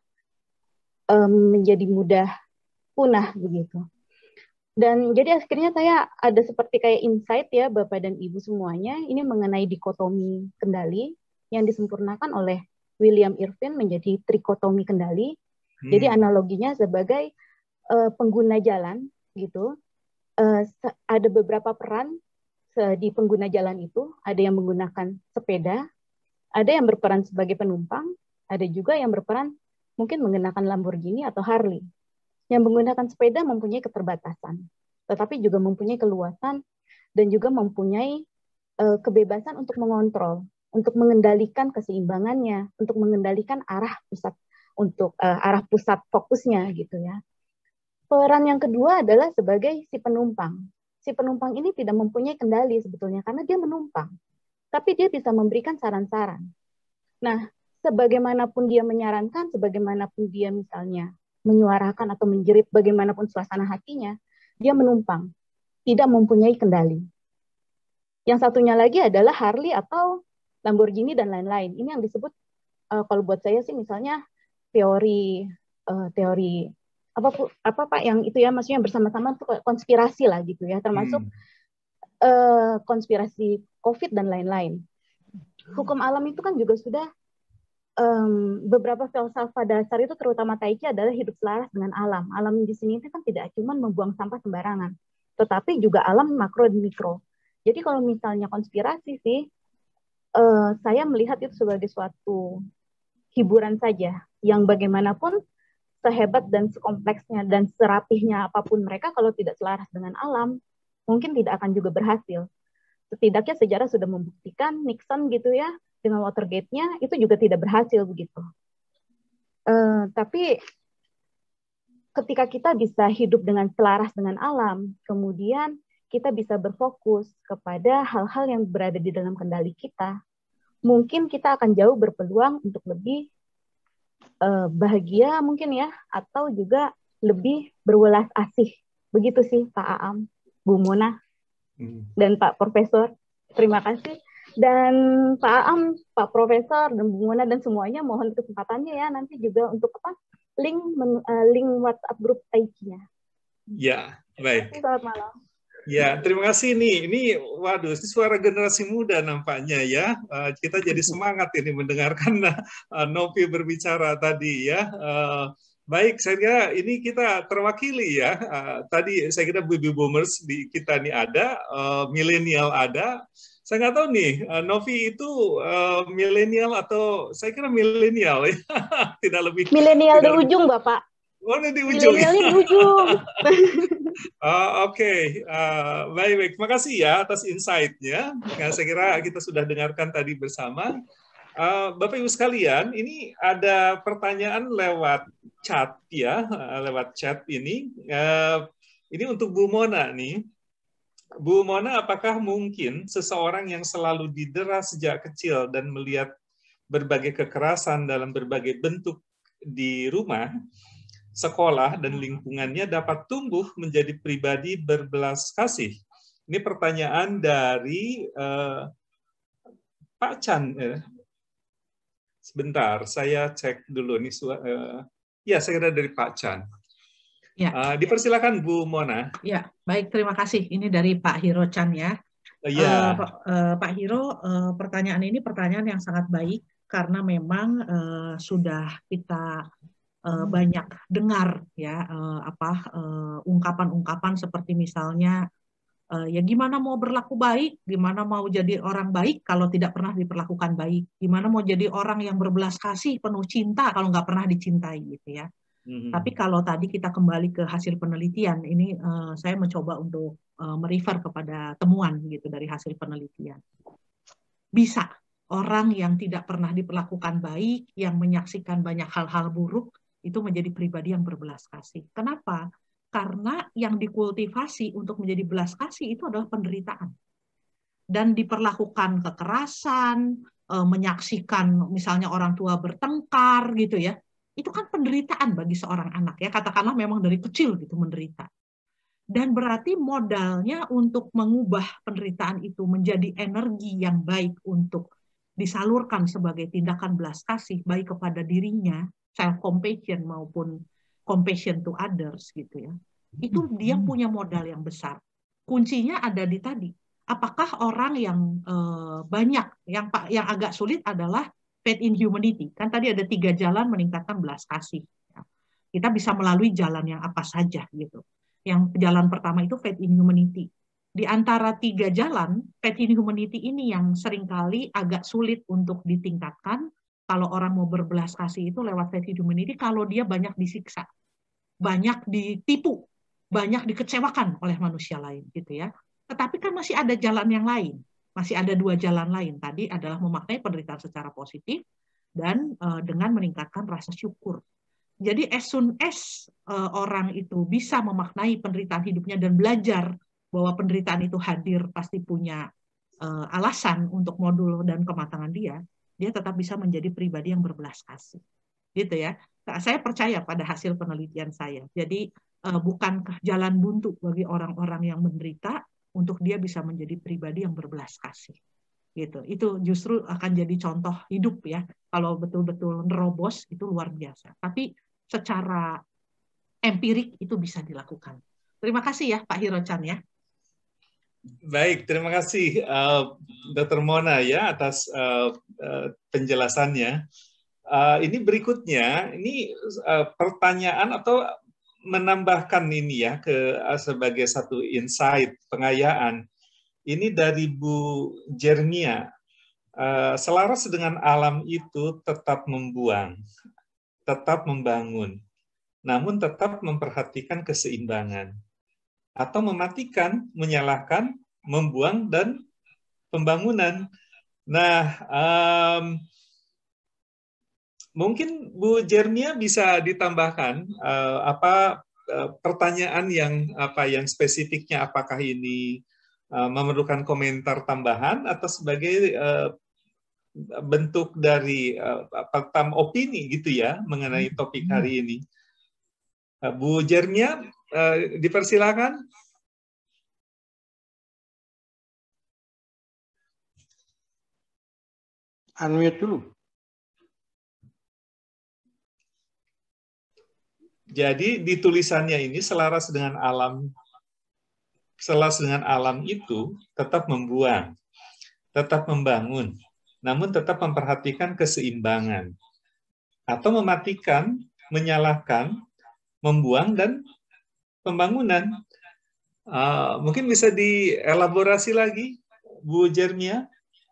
um, menjadi mudah punah begitu. Dan jadi akhirnya saya ada seperti kayak insight ya Bapak dan Ibu semuanya, ini mengenai dikotomi kendali yang disempurnakan oleh William Irvin menjadi trikotomi kendali. Hmm. Jadi analoginya sebagai uh, pengguna jalan gitu. Uh, ada beberapa peran uh, di pengguna jalan itu, ada yang menggunakan sepeda, ada yang berperan sebagai penumpang, ada juga yang berperan mungkin menggunakan Lamborghini atau Harley. Yang menggunakan sepeda mempunyai keterbatasan, tetapi juga mempunyai keluasan dan juga mempunyai uh, kebebasan untuk mengontrol, untuk mengendalikan keseimbangannya, untuk mengendalikan arah pusat untuk uh, arah pusat fokusnya gitu ya. Peran yang kedua adalah sebagai si penumpang. Si penumpang ini tidak mempunyai kendali sebetulnya karena dia menumpang. Tapi dia bisa memberikan saran-saran. Nah, sebagaimanapun dia menyarankan, sebagaimanapun dia misalnya menyuarakan atau menjerit bagaimanapun suasana hatinya, dia menumpang, tidak mempunyai kendali. Yang satunya lagi adalah Harley atau Lamborghini dan lain-lain. Ini yang disebut, uh, kalau buat saya sih misalnya teori, uh, teori apa apa Pak yang itu ya, maksudnya bersama-sama itu konspirasi lah gitu ya, termasuk hmm. uh, konspirasi COVID dan lain-lain. Hukum alam itu kan juga sudah um, beberapa filsafat dasar itu, terutama Tai Chi, adalah hidup selaras dengan alam. Alam di sini itu kan tidak cuma membuang sampah sembarangan, tetapi juga alam makro dan mikro. Jadi kalau misalnya konspirasi sih, uh, saya melihat itu sebagai suatu hiburan saja, yang bagaimanapun sehebat dan sekompleksnya dan serapihnya apapun mereka, kalau tidak selaras dengan alam, mungkin tidak akan juga berhasil. Setidaknya sejarah sudah membuktikan Nixon gitu ya, dengan Watergate-nya itu juga tidak berhasil begitu. Uh, tapi ketika kita bisa hidup dengan selaras dengan alam, kemudian kita bisa berfokus kepada hal-hal yang berada di dalam kendali kita, mungkin kita akan jauh berpeluang untuk lebih uh, bahagia mungkin ya, atau juga lebih berwelas asih. Begitu sih Pak Aam, Bu Mona, dan Pak Profesor. Terima kasih. Dan Pak Aam, Pak Profesor, dan Bu Mona, dan semuanya mohon kesempatannya ya, nanti juga untuk apa link uh, link WhatsApp grup Tai Chi-nya. Ya, baik. Selamat malam. Ya, terima kasih nih. Ini, waduh, ini suara generasi muda nampaknya ya. Uh, kita jadi semangat ini mendengarkan uh, Novi berbicara tadi ya. Uh, baik, saya kira ini kita terwakili ya. Uh, tadi saya kira baby boomers di kita ini ada, uh, milenial ada. Saya nggak tahu nih, uh, Novi itu uh, milenial atau saya kira milenial ya. Tidak lebih. Milenial di lebih. ujung, Bapak. Oh, di ujung. Milenial di ujung. Uh, Oke, okay. uh, baik-baik. Terima kasih ya atas insight-nya. Nah, saya kira kita sudah dengarkan tadi bersama. Uh, Bapak Ibu sekalian, ini ada pertanyaan lewat chat ya, uh, lewat chat ini. Uh, ini untuk Bu Mona nih. Bu Mona, apakah mungkin seseorang yang selalu didera sejak kecil dan melihat berbagai kekerasan dalam berbagai bentuk di rumah, sekolah, dan lingkungannya dapat tumbuh menjadi pribadi berbelas kasih? Ini pertanyaan dari uh, Pak Chan. Eh, sebentar, saya cek dulu. Ini uh, ya, saya kira dari Pak Chan. Ya. Uh, dipersilakan Bu Mona. Ya, baik, terima kasih. Ini dari Pak Hiro Chan ya. Ya. Uh, uh, Pak Hiro, uh, pertanyaan ini pertanyaan yang sangat baik karena memang uh, sudah kita Uh, banyak dengar ya uh, apa ungkapan-ungkapan uh, seperti misalnya uh, ya gimana mau berlaku baik, gimana mau jadi orang baik kalau tidak pernah diperlakukan baik, gimana mau jadi orang yang berbelas kasih penuh cinta kalau nggak pernah dicintai gitu ya. Mm-hmm. Tapi kalau tadi kita kembali ke hasil penelitian ini, uh, saya mencoba untuk uh, merefer kepada temuan gitu dari hasil penelitian. Bisa orang yang tidak pernah diperlakukan baik, yang menyaksikan banyak hal-hal buruk, itu menjadi pribadi yang berbelas kasih. Kenapa? Karena yang dikultivasi untuk menjadi belas kasih itu adalah penderitaan. Dan diperlakukan kekerasan, menyaksikan misalnya orang tua bertengkar gitu ya. Itu kan penderitaan bagi seorang anak ya. Katakanlah memang dari kecil gitu menderita. Dan berarti modalnya untuk mengubah penderitaan itu menjadi energi yang baik untuk disalurkan sebagai tindakan belas kasih baik kepada dirinya, self compassion maupun compassion to others gitu ya. Itu dia punya modal yang besar. Kuncinya ada di tadi. Apakah orang yang eh, banyak yang yang agak sulit adalah faith in humanity. Kan tadi ada tiga jalan meningkatkan belas kasih. Ya. Kita bisa melalui jalan yang apa saja gitu. Yang jalan pertama itu faith in humanity. Di antara tiga jalan, faith in humanity ini yang seringkali agak sulit untuk ditingkatkan. Kalau orang mau berbelas kasih itu lewat faith in humanity, kalau dia banyak disiksa, banyak ditipu, banyak dikecewakan oleh manusia lain, gitu ya. Tetapi kan masih ada jalan yang lain, masih ada dua jalan lain. Tadi adalah memaknai penderitaan secara positif dan uh, dengan meningkatkan rasa syukur. jadi as soon as uh, orang itu bisa memaknai penderitaan hidupnya dan belajar bahwa penderitaan itu hadir pasti punya uh, alasan untuk modul dan kematangan dia, dia tetap bisa menjadi pribadi yang berbelas kasih. Gitu ya. Nah, saya percaya pada hasil penelitian saya. Jadi uh, bukankah jalan buntu bagi orang-orang yang menderita untuk dia bisa menjadi pribadi yang berbelas kasih. Gitu. Itu justru akan jadi contoh hidup ya. Kalau betul-betul nerobos itu luar biasa. Tapi secara empirik itu bisa dilakukan. Terima kasih ya Pak Hirochan ya. Baik, terima kasih uh, Dokter Mona ya atas uh, uh, penjelasannya. Uh, ini berikutnya, ini uh, pertanyaan atau menambahkan ini ya ke uh, sebagai satu insight pengayaan. Ini dari Bu Jermia. Uh, selaras dengan alam itu tetap membuang, tetap membangun, namun tetap memperhatikan keseimbangan. Atau mematikan, menyalahkan, membuang, dan pembangunan. Nah, um, mungkin Bu Jermia bisa ditambahkan uh, apa uh, pertanyaan yang apa yang spesifiknya, apakah ini uh, memerlukan komentar tambahan atau sebagai uh, bentuk dari uh, tam opini gitu ya mengenai topik hari ini. Uh, Bu Jermia, uh, dipersilakan. Unmute dulu. Jadi di tulisannya ini selaras dengan alam, selaras dengan alam itu tetap membuang, tetap membangun, namun tetap memperhatikan keseimbangan, atau mematikan, menyalahkan, membuang, dan pembangunan. Uh, mungkin bisa dielaborasi lagi, Bu Jermia?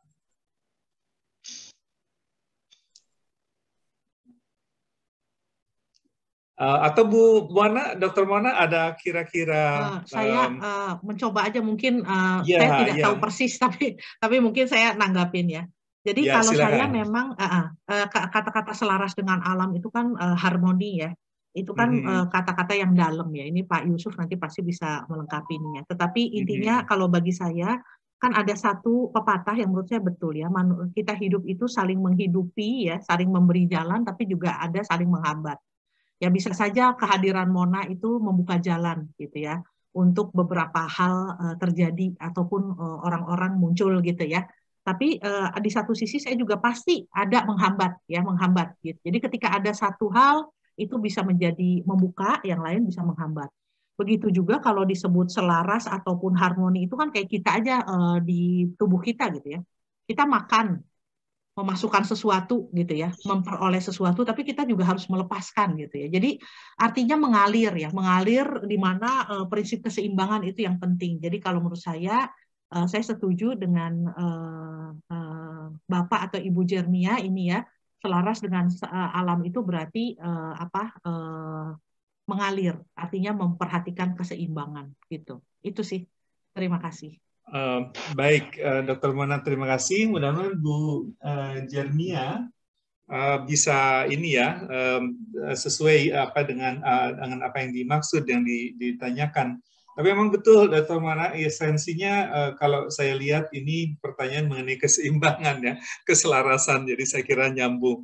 Uh, atau Bu Mona, Dokter Mona ada kira-kira? Uh, saya um, uh, mencoba aja mungkin uh, ya, saya tidak ya. tahu persis tapi tapi mungkin saya nanggapin ya. Jadi ya, kalau silakan. saya memang kata-kata uh, uh, selaras dengan alam itu kan uh, harmoni ya. Itu kan kata-kata mm-hmm. uh, yang dalam ya. Ini Pak Yusuf nanti pasti bisa melengkapinya. Tetapi intinya mm-hmm. kalau bagi saya kan ada satu pepatah yang menurut saya betul ya. Kita hidup itu saling menghidupi ya, saling memberi jalan tapi juga ada saling menghambat. Ya bisa saja kehadiran Mona itu membuka jalan gitu ya untuk beberapa hal uh, terjadi ataupun uh, orang-orang muncul gitu ya. Tapi uh, di satu sisi saya juga pasti ada menghambat ya, menghambat gitu. Jadi ketika ada satu hal itu bisa menjadi membuka, yang lain bisa menghambat. Begitu juga kalau disebut selaras ataupun harmoni itu kan kayak kita aja uh, di tubuh kita gitu ya. Kita makan, memasukkan sesuatu gitu ya, memperoleh sesuatu, tapi kita juga harus melepaskan gitu ya. Jadi artinya mengalir ya, mengalir di mana uh, prinsip keseimbangan itu yang penting. Jadi kalau menurut saya, uh, saya setuju dengan uh, uh, Bapak atau Ibu Jermia ini ya, selaras dengan uh, alam itu berarti uh, apa? Uh, mengalir, artinya memperhatikan keseimbangan gitu. Itu sih. Terima kasih. Uh, baik, uh, Dokter Mona, terima kasih. Mudah-mudahan Bu uh, Jermia uh, bisa ini ya um, sesuai apa dengan uh, dengan apa yang dimaksud yang ditanyakan. Tapi memang betul, Dokter Mona, esensinya uh, kalau saya lihat ini pertanyaan mengenai keseimbangan ya, keselarasan. Jadi saya kira nyambung.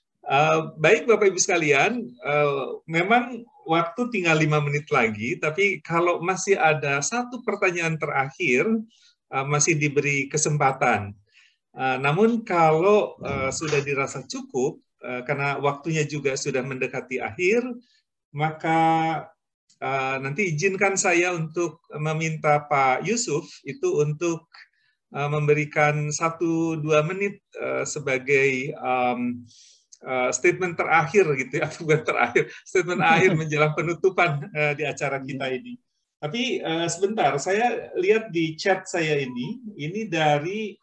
Uh, baik Bapak Ibu sekalian, uh, memang waktu tinggal lima menit lagi, tapi kalau masih ada satu pertanyaan terakhir, uh, masih diberi kesempatan. Uh, namun kalau uh, sudah dirasa cukup, uh, karena waktunya juga sudah mendekati akhir, maka uh, nanti izinkan saya untuk meminta Pak Yusuf itu untuk uh, memberikan satu dua menit uh, sebagai um, Uh, statement terakhir gitu ya, atau bukan terakhir, statement akhir menjelang penutupan uh, di acara kita ini. Tapi uh, sebentar, saya lihat di chat saya ini, ini dari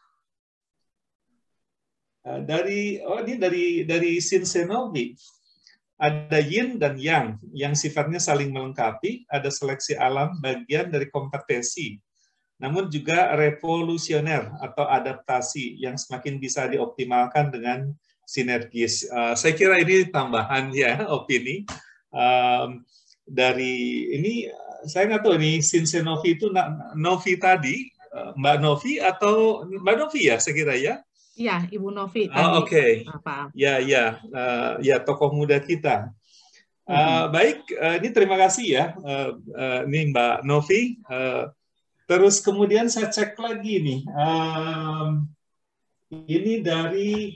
uh, dari oh ini dari dari Sinsenovi. Ada yin dan yang, yang sifatnya saling melengkapi, ada seleksi alam bagian dari kompetensi, namun juga revolusioner atau adaptasi yang semakin bisa dioptimalkan dengan sinergis. Uh, saya kira ini tambahan ya opini um, dari ini. Saya nggak tahu ini Sinse Novi itu Novi tadi, Mbak Novi atau Mbak Novi ya saya kira ya? Iya, Ibu Novi tadi. Oh, Oke, okay. Apa? Ya ya uh, ya tokoh muda kita. Uh, mm-hmm. Baik, uh, ini terima kasih ya, uh, uh, ini Mbak Novi. Uh, terus kemudian saya cek lagi nih, um, ini dari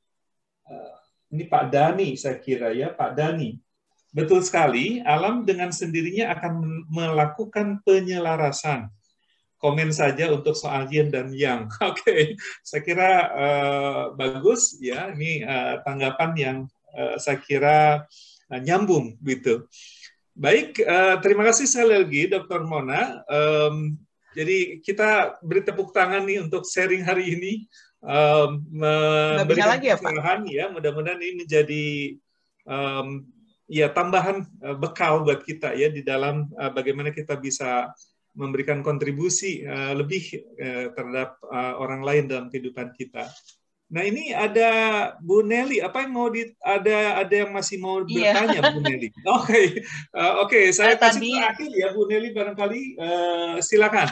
uh, ini Pak Dani saya kira ya, Pak Dani. Betul sekali, alam dengan sendirinya akan melakukan penyelarasan. Komen saja untuk soal yin dan yang. Oke, okay. Saya kira uh, bagus ya. Ini uh, tanggapan yang uh, saya kira uh, nyambung gitu. Baik, uh, terima kasih sekali lagi, Doktor Mona. Um, jadi kita beri tepuk tangan nih untuk sharing hari ini. Um, memberikan lagi ya, pencerahan ya. Mudah-mudahan ini menjadi um, ya tambahan uh, bekal buat kita ya di dalam uh, bagaimana kita bisa memberikan kontribusi uh, lebih uh, terhadap uh, orang lain dalam kehidupan kita. Nah ini ada Bu Nelly, apa yang mau di, ada ada yang masih mau bertanya yeah. Bu Nelly? Oke, okay. uh, oke okay. Saya nah, kasih tadi, terakhir ya Bu Nelly barangkali uh, silakan.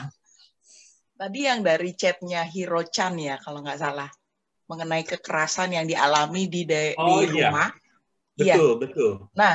Tadi yang dari chatnya Hiro Chan ya kalau nggak salah mengenai kekerasan yang dialami di, de, oh, di rumah. Iya. Betul, ya. betul. Nah,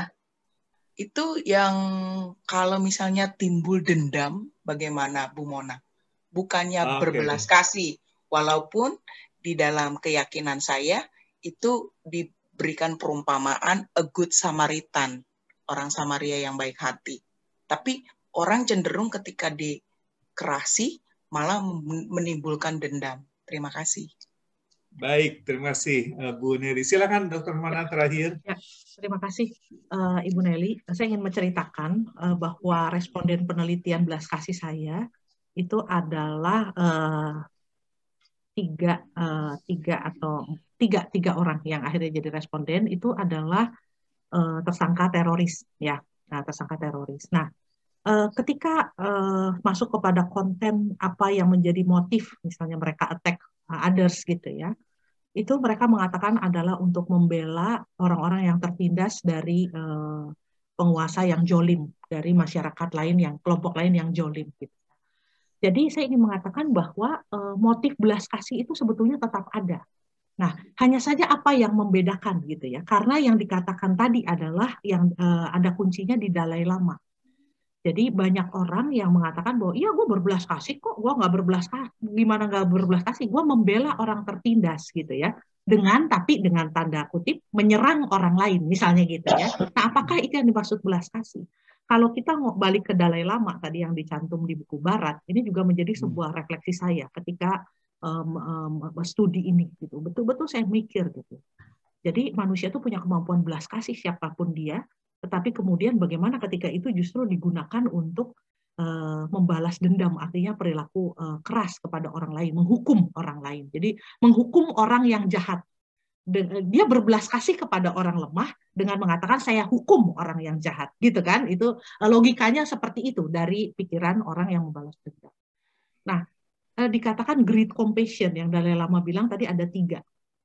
itu yang kalau misalnya timbul dendam, bagaimana Bu Mona? Bukannya okay. berbelas kasih, walaupun di dalam keyakinan saya itu diberikan perumpamaan a good Samaritan, orang Samaria yang baik hati. Tapi orang cenderung ketika dikerasi malah menimbulkan dendam. Terima kasih. Baik, terima kasih Bu Nelly. Silakan Dokter Mona terakhir. Ya, terima kasih uh, Ibu Nelly. Saya ingin menceritakan uh, bahwa responden penelitian belas kasih saya itu adalah uh, tiga, uh, tiga atau tiga tiga orang yang akhirnya jadi responden itu adalah uh, tersangka teroris, ya, nah, tersangka teroris. Nah, uh, ketika uh, masuk kepada konten apa yang menjadi motif, misalnya mereka attack uh, others gitu ya. Itu mereka mengatakan adalah untuk membela orang-orang yang tertindas dari uh, penguasa yang jolim, dari masyarakat lain yang kelompok lain yang jolim. Gitu. Jadi saya ingin mengatakan bahwa uh, motif belas kasih itu sebetulnya tetap ada. Nah, hanya saja apa yang membedakan gitu ya? Karena yang dikatakan tadi adalah yang uh, ada kuncinya di Dalai Lama. Jadi banyak orang yang mengatakan bahwa iya gue berbelas kasih kok, gue nggak berbelas kasih, gimana nggak berbelas kasih, gue membela orang tertindas gitu ya, dengan tapi dengan tanda kutip menyerang orang lain misalnya gitu ya. Nah apakah itu yang dimaksud belas kasih? Kalau kita balik ke Dalai Lama tadi yang dicantum di buku Barat, ini juga menjadi sebuah refleksi saya ketika um, um, studi ini gitu. Betul-betul saya mikir gitu. Jadi manusia itu punya kemampuan belas kasih siapapun dia. Tetapi kemudian bagaimana ketika itu justru digunakan untuk uh, membalas dendam, artinya perilaku uh, keras kepada orang lain, menghukum orang lain. Jadi menghukum orang yang jahat. Dia berbelas kasih kepada orang lemah dengan mengatakan saya hukum orang yang jahat, gitu kan? Itu logikanya seperti itu dari pikiran orang yang membalas dendam. Nah, uh, dikatakan great compassion yang Dalai Lama bilang tadi ada tiga.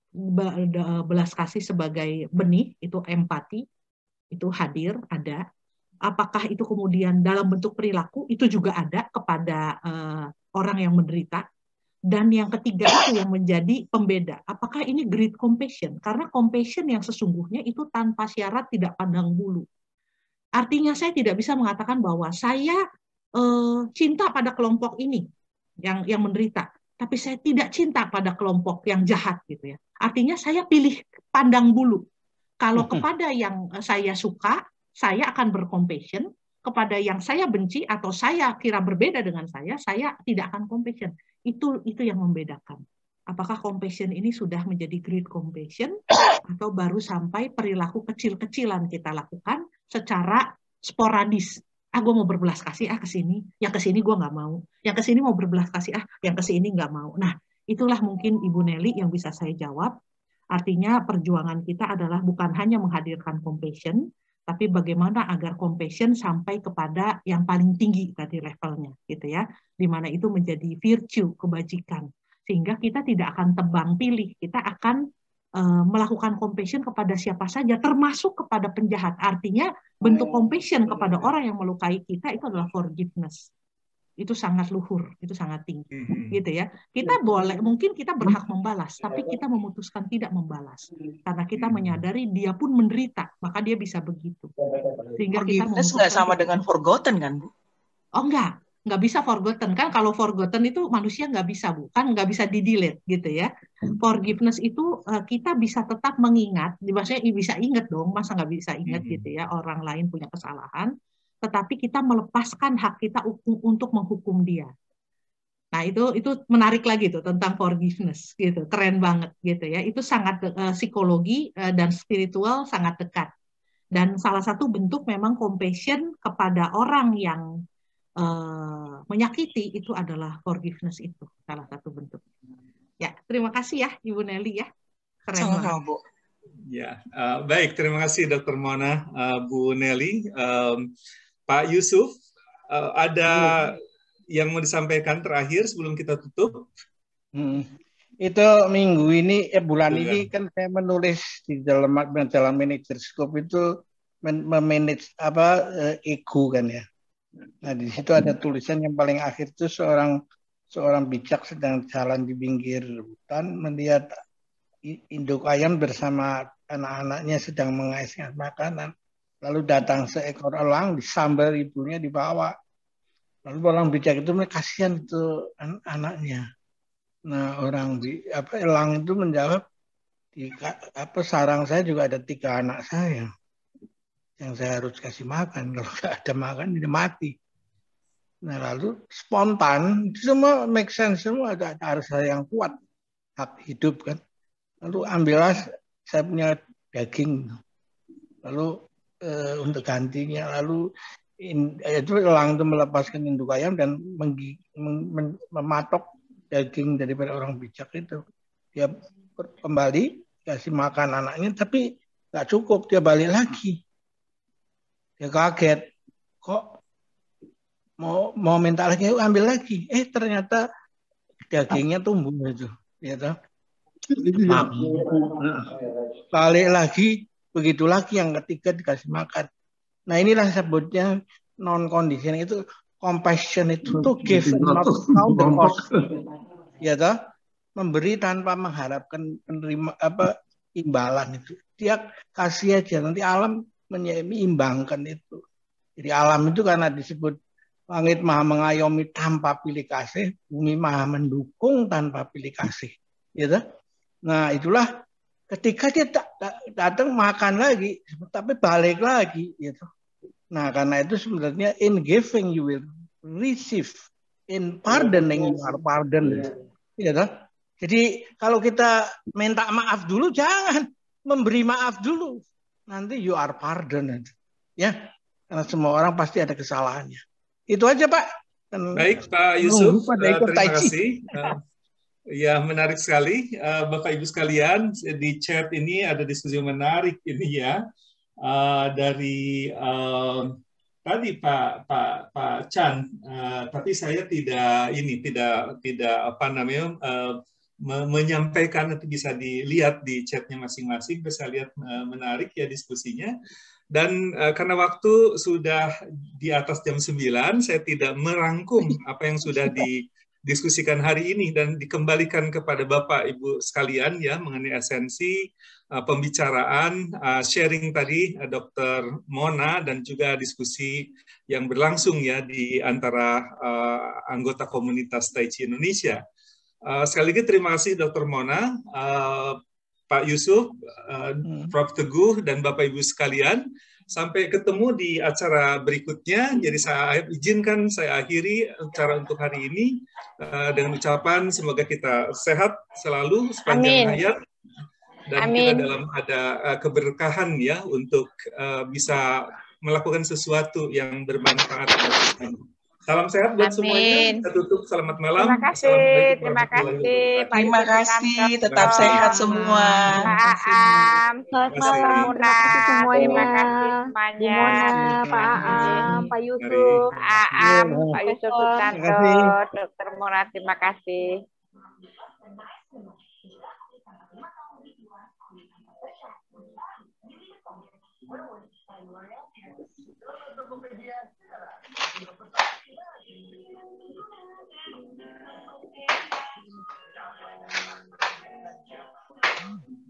Belas kasih sebagai benih, itu empati, itu hadir, ada. Apakah itu kemudian dalam bentuk perilaku, itu juga ada kepada uh, orang yang menderita. Dan yang ketiga itu yang menjadi pembeda. Apakah ini great compassion? Karena compassion yang sesungguhnya itu tanpa syarat, tidak pandang bulu. Artinya saya tidak bisa mengatakan bahwa saya uh, cinta pada kelompok ini yang yang menderita, tapi saya tidak cinta pada kelompok yang jahat gitu ya. Artinya saya pilih pandang bulu. Kalau kepada yang saya suka, saya akan bercompassion. Kepada yang saya benci atau saya kira berbeda dengan saya, saya tidak akan compassion. Itu itu yang membedakan. Apakah compassion ini sudah menjadi great compassion atau baru sampai perilaku kecil-kecilan kita lakukan secara sporadis. Ah, gue mau berbelas kasih, ah ke sini. Yang ke sini gue nggak mau. Yang ke sini mau berbelas kasih, ah yang ke sini nggak mau. Nah, itulah mungkin Ibu Nelly yang bisa saya jawab. Artinya perjuangan kita adalah bukan hanya menghadirkan compassion, tapi bagaimana agar compassion sampai kepada yang paling tinggi tadi levelnya, gitu ya, di mana itu menjadi virtue, kebajikan, sehingga kita tidak akan tebang pilih, kita akan uh, melakukan compassion kepada siapa saja, termasuk kepada penjahat. Artinya bentuk compassion kepada orang yang melukai kita itu adalah forgiveness. Itu sangat luhur, itu sangat tinggi, gitu ya. Kita boleh, mungkin kita berhak membalas, tapi kita memutuskan tidak membalas karena kita menyadari dia pun menderita, maka dia bisa begitu. Sehingga kita memutuskan nggak sama dengan forgotten kan, Bu? Oh enggak, nggak bisa forgotten kan. Kalau forgotten itu manusia nggak bisa, Bu, kan nggak bisa di-delete, gitu ya. Forgiveness itu kita bisa tetap mengingat, maksudnya bisa ingat dong, masa nggak bisa ingat gitu ya, orang lain punya kesalahan. Tetapi kita melepaskan hak kita untuk menghukum dia. Nah, itu itu menarik lagi tuh tentang forgiveness gitu. Keren banget gitu ya. Itu sangat uh, psikologi uh, dan spiritual sangat dekat. Dan salah satu bentuk memang compassion kepada orang yang uh, menyakiti itu adalah forgiveness, itu salah satu bentuk. Ya, terima kasih ya Ibu Nelly ya. Keren Sama-sama, banget. Bu. Ya, uh, baik, terima kasih Dokter Mona, uh, Bu Nelly. Um, Pak Yusuf, uh, ada yang mau disampaikan terakhir sebelum kita tutup? Hmm. Itu minggu ini, eh bulan Juga. ini kan saya menulis di dalam dalam manajer scope itu memanage apa ego kan ya. Nah di situ ada tulisan yang paling akhir itu seorang seorang bijak sedang jalan di pinggir hutan melihat induk ayam bersama anak-anaknya sedang mengais makanan. Lalu datang seekor elang, disambar ibunya, dibawa. Lalu orang bijak itu kasihan itu an anaknya. Nah orang apa elang itu menjawab, di apa sarang saya juga ada tiga anak saya yang saya harus kasih makan. Kalau nggak ada makan dia mati. Nah lalu spontan itu semua make sense, semua ada, ada harus saya yang kuat hak hidup kan. Lalu ambillah saya punya daging. Lalu Uh, untuk gantinya, lalu in, itu elang itu melepaskan induk ayam dan menggi, mem, mem, mematok daging daripada orang bijak itu. Dia kembali kasih makan anaknya, tapi nggak cukup, dia balik lagi. Dia kaget, kok mau mau minta lagi, ambil lagi. Eh ternyata dagingnya tumbuh itu, gitu. Nah, balik lagi. Begitu lagi yang ketiga dikasih makan. Nah inilah sebutnya non condition itu compassion itu to give not count the cost. Ya toh, memberi tanpa mengharapkan penerima apa imbalan itu. Dia kasih aja, nanti alam menyeimbangkan itu. Jadi alam itu karena disebut langit maha mengayomi tanpa pilih kasih, bumi maha mendukung tanpa pilih kasih. Ya toh? Nah itulah ketika dia datang makan lagi, tapi balik lagi, gitu. Nah, karena itu sebenarnya in giving you will receive, in pardoning you are pardoned, gitu. Jadi kalau kita minta maaf dulu, jangan memberi maaf dulu, nanti you are pardoned, ya. Karena semua orang pasti ada kesalahannya. Itu aja Pak. Dan baik Pak Yusuf, uh, terima taiji. kasih. Uh, Ya, menarik sekali, uh, Bapak Ibu sekalian. Di chat ini ada diskusi menarik ini ya, uh, dari uh, tadi Pak Pak Pak Chan. Uh, tapi saya tidak ini tidak tidak apa namanya uh, me menyampaikan, nanti bisa dilihat di chatnya masing-masing. Bisa lihat uh, menarik ya diskusinya. Dan uh, karena waktu sudah di atas jam sembilan, saya tidak merangkum apa yang sudah di diskusikan hari ini dan dikembalikan kepada Bapak Ibu sekalian ya mengenai esensi uh, pembicaraan uh, sharing tadi uh, Dokter Mona dan juga diskusi yang berlangsung ya di antara uh, anggota komunitas Tai Chi Indonesia. Uh, sekali lagi terima kasih Dokter Mona, uh, Pak Yusuf, uh, Prof Teguh dan Bapak Ibu sekalian. Sampai ketemu di acara berikutnya. Jadi saya izinkan saya akhiri acara untuk hari ini uh, dengan ucapan semoga kita sehat selalu sepanjang Amin. hayat dan Amin. kita dalam ada uh, keberkahan ya untuk uh, bisa melakukan sesuatu yang bermanfaat. Salam sehat buat Amin. semuanya. Kita tutup. Selamat malam. Terima kasih. Terima kasih. Terima kasih. Tetap sehat semua. Pak Aam. Selamat malam. Terima kasih semuanya. Terima kasih semuanya. Bu Mona, Pak Aam, Pak Yusuf. Pak Aam, Pak Yusuf Sutanto, Dokter Mona. Terima kasih. kasih.